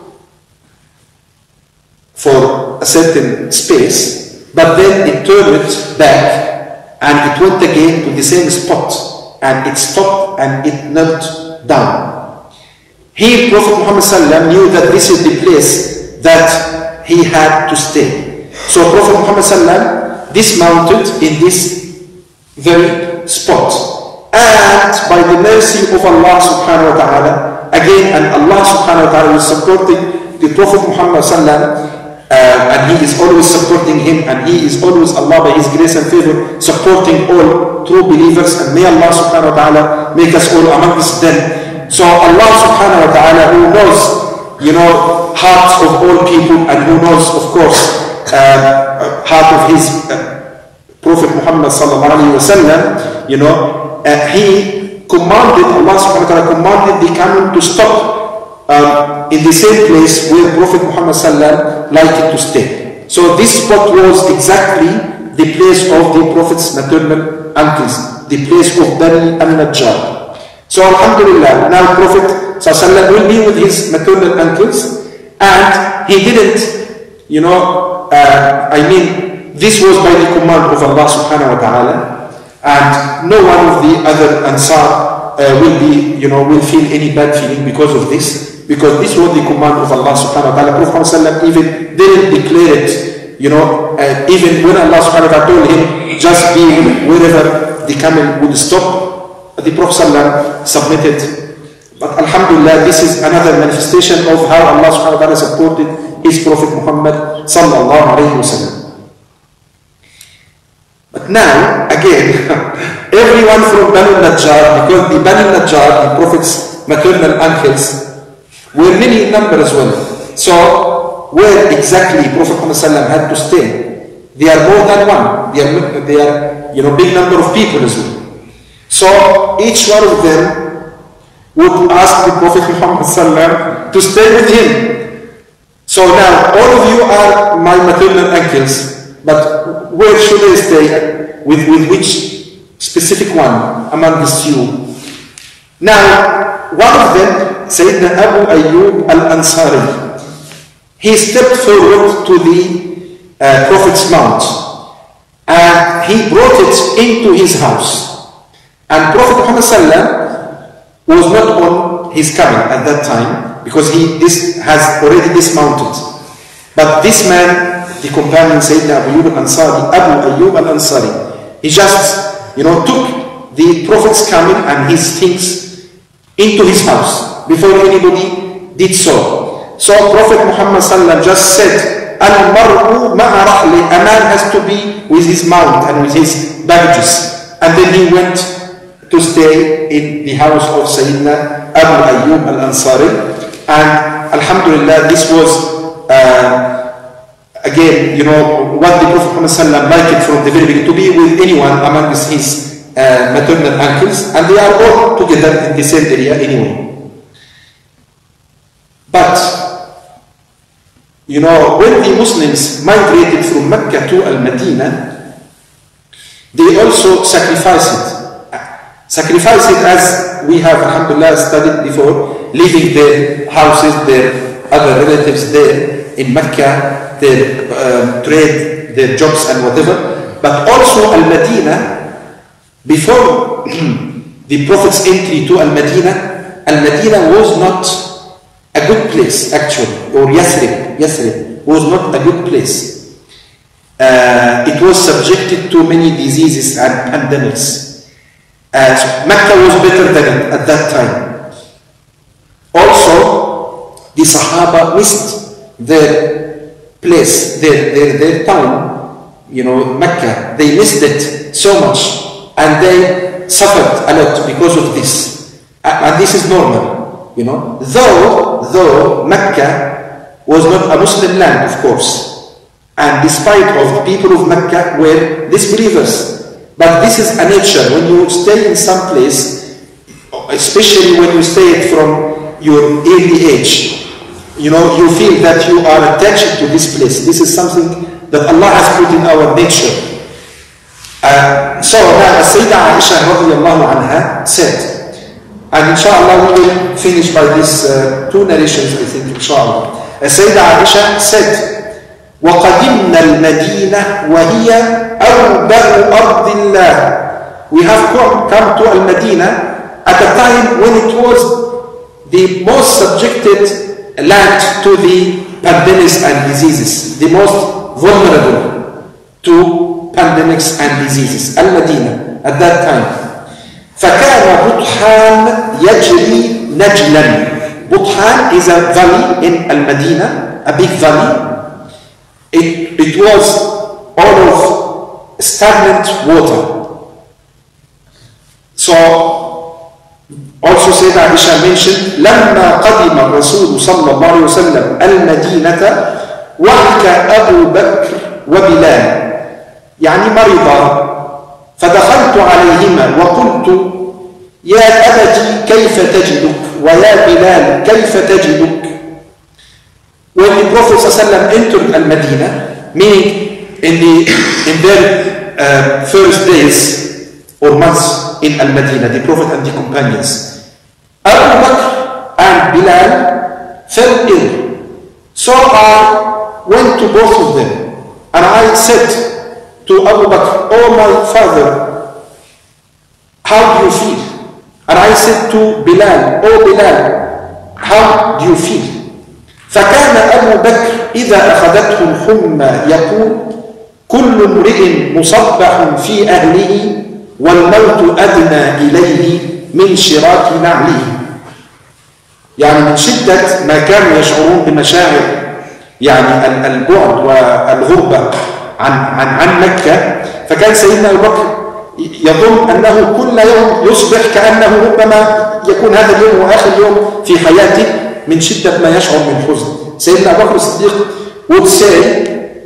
for a certain space, but then it turned back and it went again to the same spot, and it stopped and it knelt down. Here Prophet Muhammad sallallahu alaihi wasallam knew that this is the place that he had to stay. So Prophet Muhammad sallallahu alaihi wasallam dismounted in this very spot, and by the mercy of Allah subhanahu wa ta'ala, again, and Allah subhanahu wa ta'ala was supporting the Prophet Muhammad sallallahu alaihi wasallam, Uh, and he is always supporting him, and he is always, Allah by his grace and favor, supporting all true believers, and may Allah subhanahu wa ta'ala make us all amongst them. So Allah subhanahu wa ta'ala, who knows, you know, hearts of all people, and who knows, of course, uh, heart of his uh, Prophet Muhammad sallallahu alaihi wasallam, you know, uh, he commanded, Allah subhanahu wa ta'ala commanded the camel to stop Um, in the same place where Prophet Muhammad sallallahu liked to stay. So this spot was exactly the place of the Prophet's maternal uncles, the place of Bani al-Najjar. So alhamdulillah, now Prophet sallallahu will be with his maternal uncles, and he didn't, you know, uh, I mean, this was by the command of Allah subhanahu wa ta'ala, and no one of the other Ansar uh, will be, you know, will feel any bad feeling because of this. Because this was the command of Allah subhanahu wa ta'ala. Prophet ﷺ even didn't declare it, you know, uh, even when Allah subhanahu wa ta'ala told him, just be wherever the camel would stop, the Prophet ﷺ submitted. But alhamdulillah, this is another manifestation of how Allah subhanahu wa ta'ala supported his Prophet Muhammad sallallahu alayhi wa sallam. But now, again, everyone from Bani al-Najjar, because the Bani al-Najjar, the Prophet's maternal uncles, were many in number as well. So, where exactly Prophet Muhammad sallallahu had to stay? They are more than one. They are, they are, you know, big number of people as well. So, each one of them would ask the Prophet Muhammad sallallahu to stay with him. So now, all of you are my maternal uncles, but where should I stay? With, with which specific one amongst you? Now, one of them, Sayyidina Abu Ayyub al-Ansari, he stepped forward to the uh, Prophet's mount, and he brought it into his house. And Prophet Muhammad sallallahu was not on his camel at that time, because he this has already dismounted. But this man, the companion Sayyidina Abu Ayyub al-Ansari, Abu Ayyub al-Ansari, he just, you know, took the Prophet's camel and his things into his house before anybody did so. So Prophet Muhammad sallallahu just said, Al-mar'u ma'a rahli, a man has to be with his mount and with his baggages. And then he went to stay in the house of Sayyidina Abu Ayyub al-Ansari. And alhamdulillah, this was uh, again, you know, what the Prophet Muhammad sallallahu liked from the very beginning, to be with anyone amongst his uh, maternal uncles, and they are all together in the same area anyway. But, you know, when the Muslims migrated from Mecca to Al-Madinah, they also sacrificed it. Sacrificed it, as we have, alhamdulillah, studied before, leaving their houses, their other relatives there in Mecca, their um, trade, their jobs and whatever. But also Al-Madinah, before the Prophet's entry to Al-Madinah, Al-Madinah was not a good place, actually, or Yathrib, Yathrib was not a good place. Uh, it was subjected to many diseases and pandemics. Uh, so Mecca was better than it at that time. Also, the Sahaba missed their place, their, their, their town, you know, Mecca. They missed it so much, and they suffered a lot because of this. And this is normal, you know. Though, though Mecca was not a Muslim land, of course, and despite of the people of Mecca were disbelievers. But this is a nature. When you stay in some place, especially when you stay from your early age, you know, you feel that you are attached to this place. This is something that Allah has put in our nature. Uh, so now Sayyidah Aisha radiallahu anha said, and inshallah we will finish by these uh, two narrations, I think, inshallah. Uh, Sayyidah Aisha said, وَقَدِمْنَا الْمَدِينَةِ وَهِيَ أَرْبَعُ أَرْضِ اللَّهِ. We have come, come to Al-Madinah at a time when it was the most subjected land to the pandemics and diseases, the most vulnerable to pandemics and diseases. Al-Madinah at that time. فَكَانَ بُطْحَانْ يَجْرِي نَجْلًا. Buthan is a valley in Al-Madinah, a big valley. It, it was all of stagnant water. So, also Sayyidah Aisha mentioned, لما قدم الرسول صلى الله عليه وسلم المدينة وعك أبو بكر وبلال، يعني مرضا، فدخلت عليهما وقلت يا أبتي كيف تجدك ويا بلال كيف تجدك. When the Prophet ﷺ entered Al-Madinah, meaning in, the, in their uh, first days or months in Al-Madinah, the Prophet and the companions, Abu Bakr and Bilal fell ill. So I went to both of them and I said to Abu Bakr, "Oh my father, how do you feel?" And I said to Bilal, "Oh Bilal, how do you feel?" فكان أبو بكر إذا أخذته الحمى يقول كل امرئ مصبح في أهله والموت أدنى إليه من شراك نعله. يعني من شدة ما كانوا يشعرون بمشاعر يعني البعد والغربة عن عن عن مكة، فكان سيدنا أبو بكر يظن أنه كل يوم يصبح كأنه ربما يكون هذا اليوم هو آخر يوم في حياته من شدة ما يشعر من حزن. سيدنا أبو بكر الصديق would say,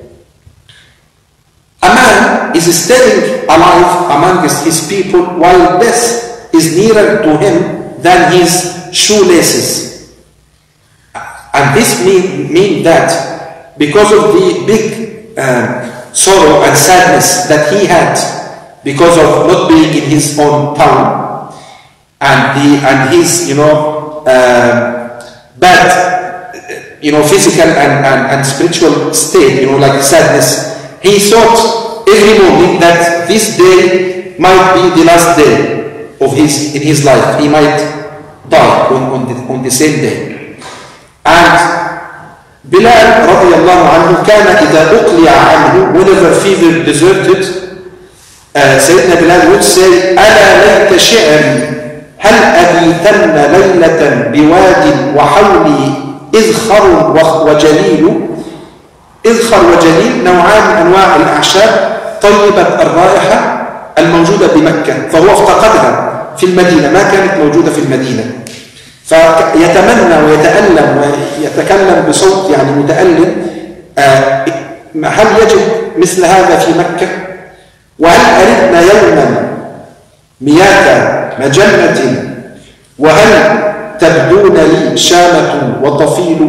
a man is staying alive amongst his people while death is nearer to him than his shoelaces. And this mean, mean that because of the big uh, sorrow and sadness that he had because of not being in his own town and the and his you know uh, bad you know physical and, and, and spiritual state, you know like sadness, he thought every morning that this day might be the last day of his in his life. He might die on, on, the, on the same day. And Bilal radiallahu anhu كان إذا أقلع عنه, whenever fever deserted, Uh, Sayyidina Bilal would say, ألا ليت شعري هل أبيتن ليلة بواد وحولي إذخر وجليل. إذخر وجليل نوعان من أنواع الأعشاب طيبة الرائحة الموجودة بمكة، فهو افتقدها في المدينة، ما كانت موجودة في المدينة، فيتمنى ويتألم ويتكلم بصوت يعني متألم، uh, هل يجد مثل هذا في مكة؟ وهل أردنا يوما مياه مجنة وهل تبدون لي شامة وطفيل.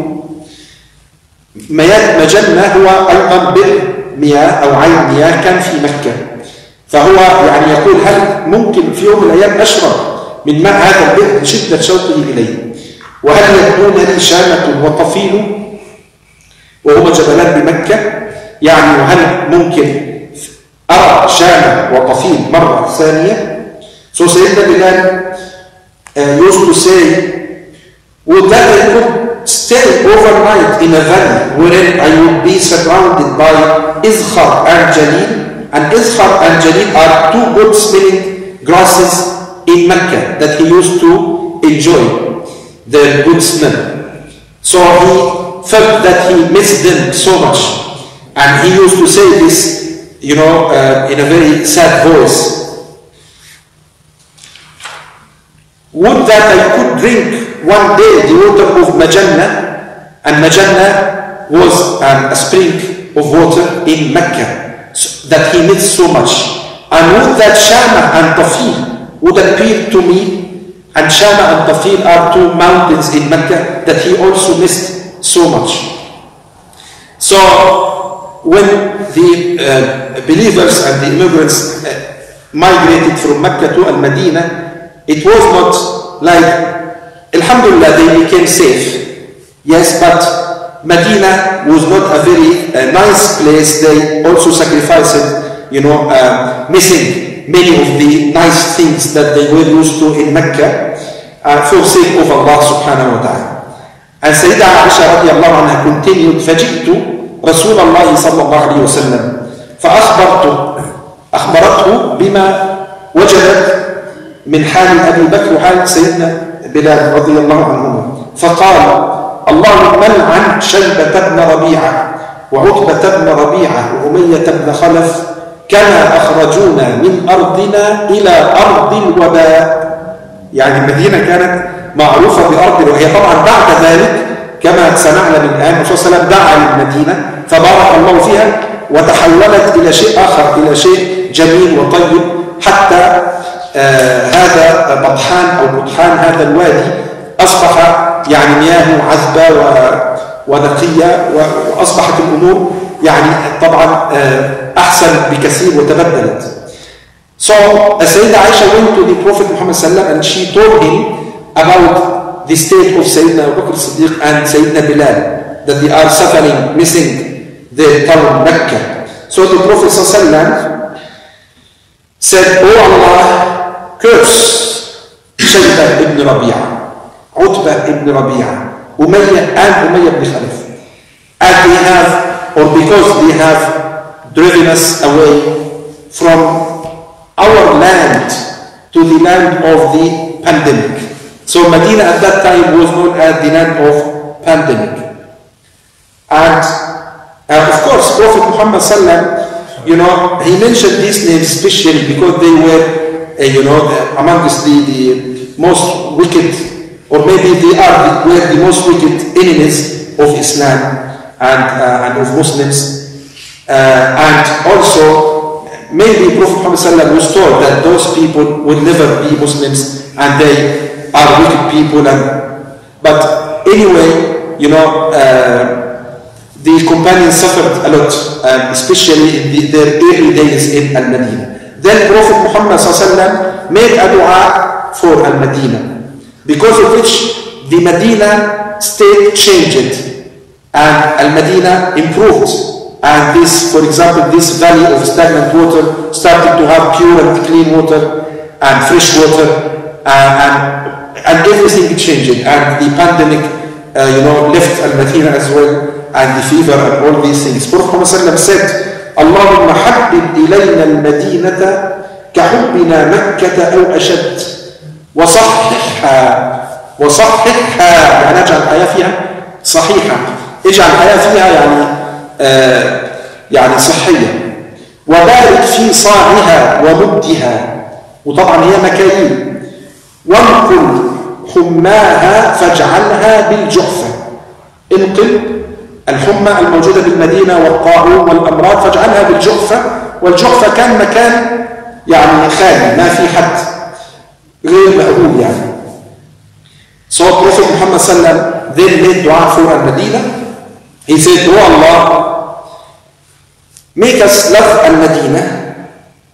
مياه مجنة هو أيضا بئر مياه أو عين مياه كان في مكة، فهو يعني يقول هل ممكن في يوم من الأيام أشرب من ماء هذا البئر لشدة شوقه إليه. وهل يبدون لي شامة وطفيل، وهما جبلان بمكة، يعني وهل ممكن أرى شامة وطفيل مرة ثانية. So Sayyidina Bilal uh, used to say, would that I could stay overnight in a valley wherein I would be surrounded by Izkhar and Jalil, and Izkhar and Jalil are two good smelling grasses in Mecca that he used to enjoy their good smell. So he felt that he missed them so much, and he used to say this you know, uh, in a very sad voice, would that I could drink one day the water of Majannah, and Majannah was um, a spring of water in Mecca so that he missed so much. And would that Shama and Tafil would appear to me, and Shama and Tafil are two mountains in Mecca that he also missed so much. So when the uh, believers and the immigrants uh, migrated from Mecca to Al-Madinah, it was not like, Alhamdulillah, they became safe. Yes, but Medina was not a very uh, nice place. They also sacrificed, you know, uh, missing many of the nice things that they were used to in Mecca uh, for sake of Allah subhanahu wa ta'ala. And Sayyidah Aisha radiallahu anha continued, فَجِئْتُ رسول الله صلى الله عليه وسلم فأخبرته أخبرته بما وجدت من حال أبي بكر وحال سيدنا بلال رضي الله عنهما، فقال اللهم لعن شيبة بن ربيعة وعتبة بن ربيعة وأمية بن خلف كما أخرجونا من أرضنا إلى أرض الوباء. يعني المدينة كانت معروفة بأرض، وهي طبعا بعد ذلك كما سمعنا من الآن الرسول صلى الله عليه وسلم دعا للمدينة فبارك الله فيها وتحولت إلى شيء آخر، إلى شيء جميل وطيب، حتى آه هذا بطحان أو بطحان هذا الوادي أصبح يعني مياهه عذبة ونقية، وأصبحت الأمور يعني طبعا آه أحسن بكثير وتبدلت. So Sayyidina Aisha went to the Prophet Muhammad sallallahu alaihi wasallam and she told him about the state of Sayyidina Abu Bakr Siddiq and Sayyidina Bilal, that they are suffering, missing their town Mecca. So the Prophet sallallahu alaihi wasallam said, "Oh Allah, curse Shayba ibn Rabi'ah, Utbah ibn Rabi'ah, Umayyah and Umayyah ibn Khalif, as they have, or because they have driven us away from our land to the land of the pandemic." So Medina at that time was known as the land of pandemic. And uh, of course, Prophet Muhammad sallam, you know, he mentioned these names especially because they were, uh, you know, amongst the, the most wicked, or maybe they are the, were the most wicked enemies of Islam and, uh, and of Muslims. Uh, and also, maybe Prophet Muhammad sallam was told that those people will never be Muslims and they are wicked people. And, but anyway, you know, uh, the companions suffered a lot, uh, especially in the, their early days in Al-Madinah. Then Prophet Muhammad sallam made a dua for Al-Madinah, because of which the Medina state changed and Al-Madinah improved. And this, for example, this valley of stagnant water started to have pure and clean water and fresh water, uh, and, and everything changed. And the pandemic, uh, you know, left Al-Madinah as well, and the fever and all these things. Prophet Muhammad said, Allahumma habbib ilayna al-Madinata كحبنا مكة أو أشد وصححها وصححها يعني اجعل الحياة فيها صحيحة، اجعل الحياة فيها يعني آه يعني صحية، وبارك في صاعها ومدها، وطبعا هي مكاييل، وانقل حماها فاجعلها بالجحفة، انقل الحمى الموجودة بالمدينة والطاعون والأمراض فاجعلها بالجحفة. والجحفة كان مكان يعني خالي ما في حد غير مأهول يعني. So Prophet Muhammad sallam then made dua for Al-Madinah. He said, "Oh Allah, make us love Al-Madinah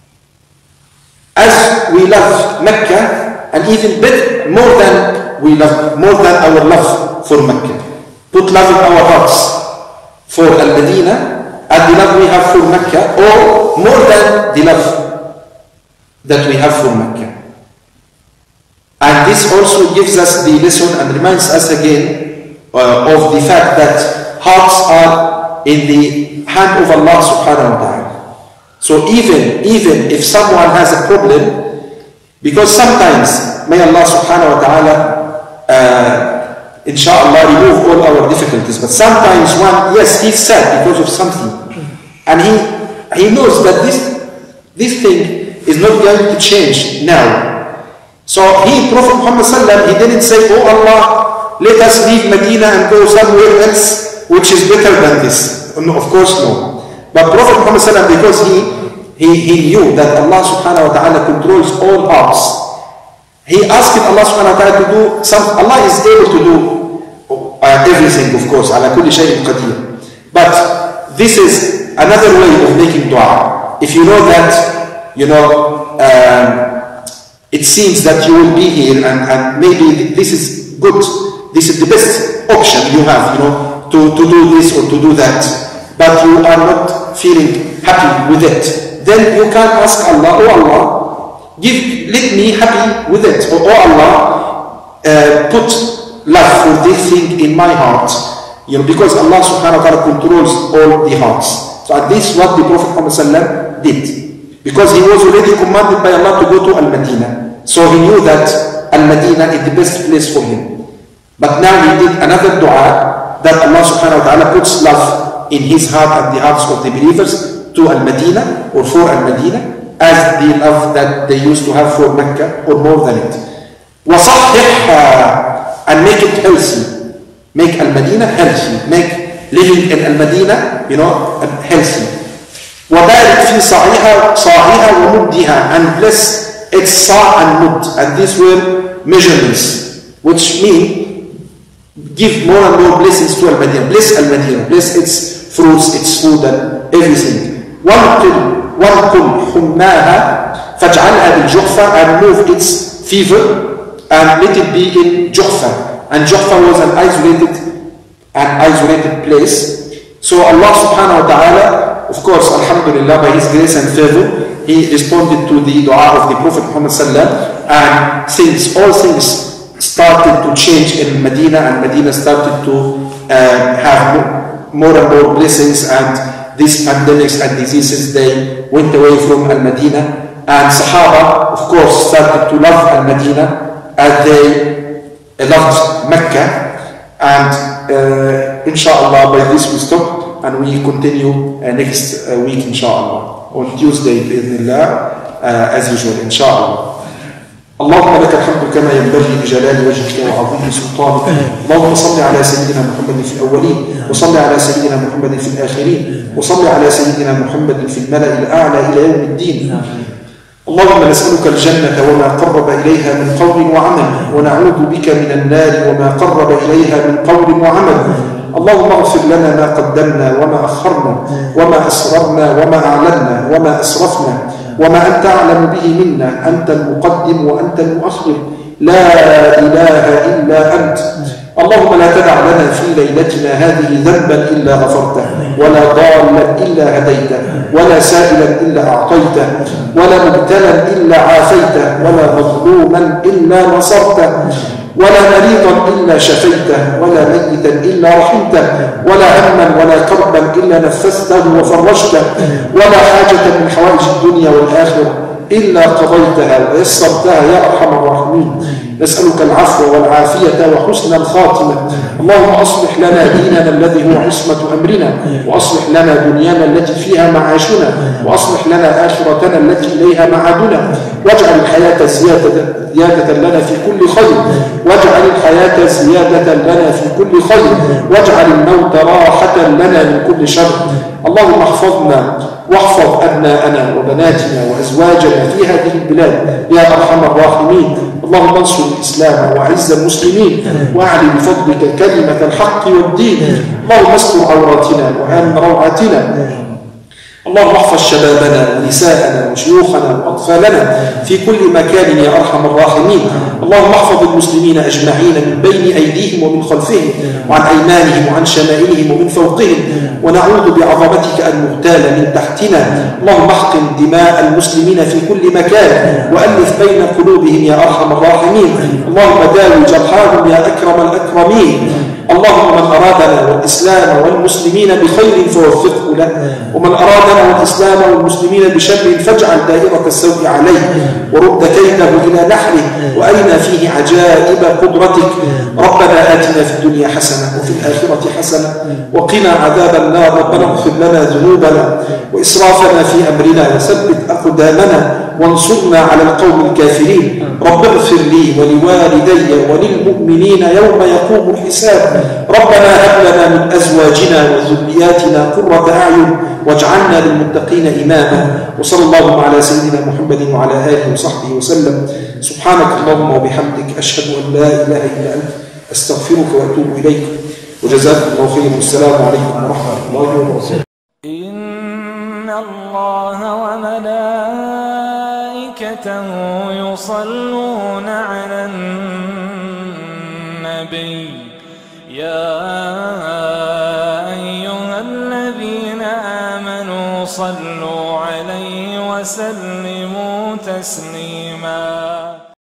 as we love Mecca, and even better, more than we love, more than our love for Mecca. Put love in our hearts for Al-Madinah and the love we have for Mecca, or more than the love that we have for Mecca." And this also gives us the lesson and reminds us again uh, of the fact that hearts are in the hand of Allah subhanahu wa ta'ala. So even, even if someone has a problem, because sometimes, may Allah subhanahu wa ta'ala uh, inshallah remove all our difficulties, but sometimes one, yes, he's sad because of something, and he he knows that this, this thing is not going to change now. So he, Prophet Muhammad sallam, he didn't say, oh Allah, let us leave Medina and go somewhere else which is better than this. No, of course no. But Prophet Muhammad sallam, because he, he, he knew that Allah subhanahu wa ta'ala controls all hearts, he asked Allah subhanahu wa ta'ala to do some, Allah is able to do uh, everything, of course, ala kulli shay'in qadir. But this is another way of making dua. If you know that, you know, um, it seems that you will be here and, and maybe this is good, this is the best option you have, you know, to, to do this or to do that, but you are not feeling happy with it, then you can ask Allah, oh Allah, give, let me happy with it, or oh Allah, uh, put love for this thing in my heart, you know, because Allah subhanahu wa ta'ala controls all the hearts. So this is what the Prophet Muhammad did, because he was already commanded by Allah to go to Al-Madinah. So he knew that Al-Madinah is the best place for him. But now he did another dua that Allah subhanahu wa ta'ala puts love in his heart and the hearts of the believers to Al-Madinah or for Al-Madinah as the love that they used to have for Mecca or more than it. وَصَحِّحْهَا, and make it healthy. Make Al-Madinah healthy. Make living in Al-Madinah, you know, healthy. وَبَارِكْ فِي صَعِيهَا صَاعِهَا وَمُدِّهَا, and bless its sa' and mud, and these were measurements, which mean give more and more blessings to Al-Madinah. Bless Al-Madinah, bless its fruits, its food and everything. وَانْقُلْ وَانْقُلْ حُمَّاهَا فَاجْعَلْهَا بِالْجُحْفَةِ, and move its fever and let it be in Juhfa. And Juhfa was an isolated, an isolated place. So Allah subhanahu wa ta'ala, of course, alhamdulillah, by His grace and favor, He responded to the dua of the Prophet Muhammad sallam, and things, all things started to change in Medina, and Medina started to uh, have more and more blessings, and these pandemics and diseases, they went away from Al-Madinah. And Sahaba, of course, started to love Al-Madinah as they loved Mecca. And uh, inshallah, by this we stop and we continue uh, next uh, week, inshallah, on Tuesday, bi'idhnillah, uh, as usual, inshallah. اللهم لك الحمد كما ينبغي لجلال وجهك وعظيم سلطانك. اللهم صل على سيدنا محمد في الأولين، وصل على سيدنا محمد في الآخرين، وصل على سيدنا محمد في الملأ الأعلى إلى يوم الدين. اللهم نسألك الجنة وما قرب إليها من قول وعمل، ونعوذ بك من النار وما قرب إليها من قول وعمل. اللهم اغفر لنا ما قدمنا وما أخرنا وما أسررنا وما أعلنا وما أسرفنا وما أنت أعلم به منا، أنت المقدم وأنت المؤخر، لا إله إلا أنت. اللهم لا تدع لنا في ليلتنا هذه ذنبا إلا غفرته، ولا ضالا إلا هديته، ولا سائلا إلا أعطيته، ولا مبتلا إلا عافيته، ولا مظلوما إلا نصرته، ولا مريضا إلا شفيته، ولا ميتا إلا رحمته، ولا هما ولا كربا إلا نفسته وفرجته، ولا حاجة من حوائج الدنيا والآخرة إلا قضيتها ويسرتها يا أرحم الراحمين. نسألك العفو والعافية وحسن الخاتمة. اللهم أصلح لنا ديننا الذي هو عصمة أمرنا، وأصلح لنا دنيانا التي فيها معاشنا، وأصلح لنا آخرتنا التي إليها معادنا، واجعل الحياة زيادة, زيادة لنا في كل خير، واجعل الحياة زيادة لنا في كل خير، واجعل الموت راحة لنا من كل شر. اللهم احفظنا واحفظ أبناءنا وبناتنا وأزواجنا في هذه البلاد يا أرحم الراحمين. اللهم انصر الإسلام وأعز المسلمين، وأعلي بفضلك كلمة الحق والدين. اللهم استر عوراتنا وآمن روعاتنا. اللهم احفظ شبابنا ونساءنا وشيوخنا وأطفالنا في كل مكان يا أرحم الراحمين. اللهم احفظ المسلمين أجمعين من بين أيديهم ومن خلفهم، وعن أيمانهم وعن شمائلهم ومن فوقهم، ونعوذ بعظمتك أن نغتال من تحتنا. اللهم احقن دماء المسلمين في كل مكان، وألف بين قلوبهم يا أرحم الراحمين. اللهم داوي جرحاهم يا أكرم الأكرمين. اللهم من أرادنا والإسلام والمسلمين بخير فوفقه له، ومن أرادنا والإسلام والمسلمين بشر فاجعل دائرة السوء عليه، ورد كيده إلى نحره، وأرنا فيه عجائب قدرتك. ربنا آتنا آتنا في الدنيا حسنة وفي الآخرة حسنة وقنا عذاب النار. ربنا اغفر لنا ذنوبنا وإسرافنا في أمرنا وثبت أقدامنا وانصرنا على القوم الكافرين. رب اغفر لي ولوالدي وللمؤمنين يوم يقوم الحساب. ربنا هب لنا من أزواجنا وذرياتنا قرة أعين واجعلنا للمتقين إماما. وصلى الله على سيدنا محمد وعلى آله وصحبه وسلم. سبحانك اللهم وبحمدك أشهد أن لا إله إلا أنت أستغفرك وأتوب إليك وجزاكم الله خيرا والسلام عليكم ورحمة الله وبركاته. إن الله وملائكته يصلون على النبي يا أيها الذين آمنوا صلوا عليه وسلموا تسليما.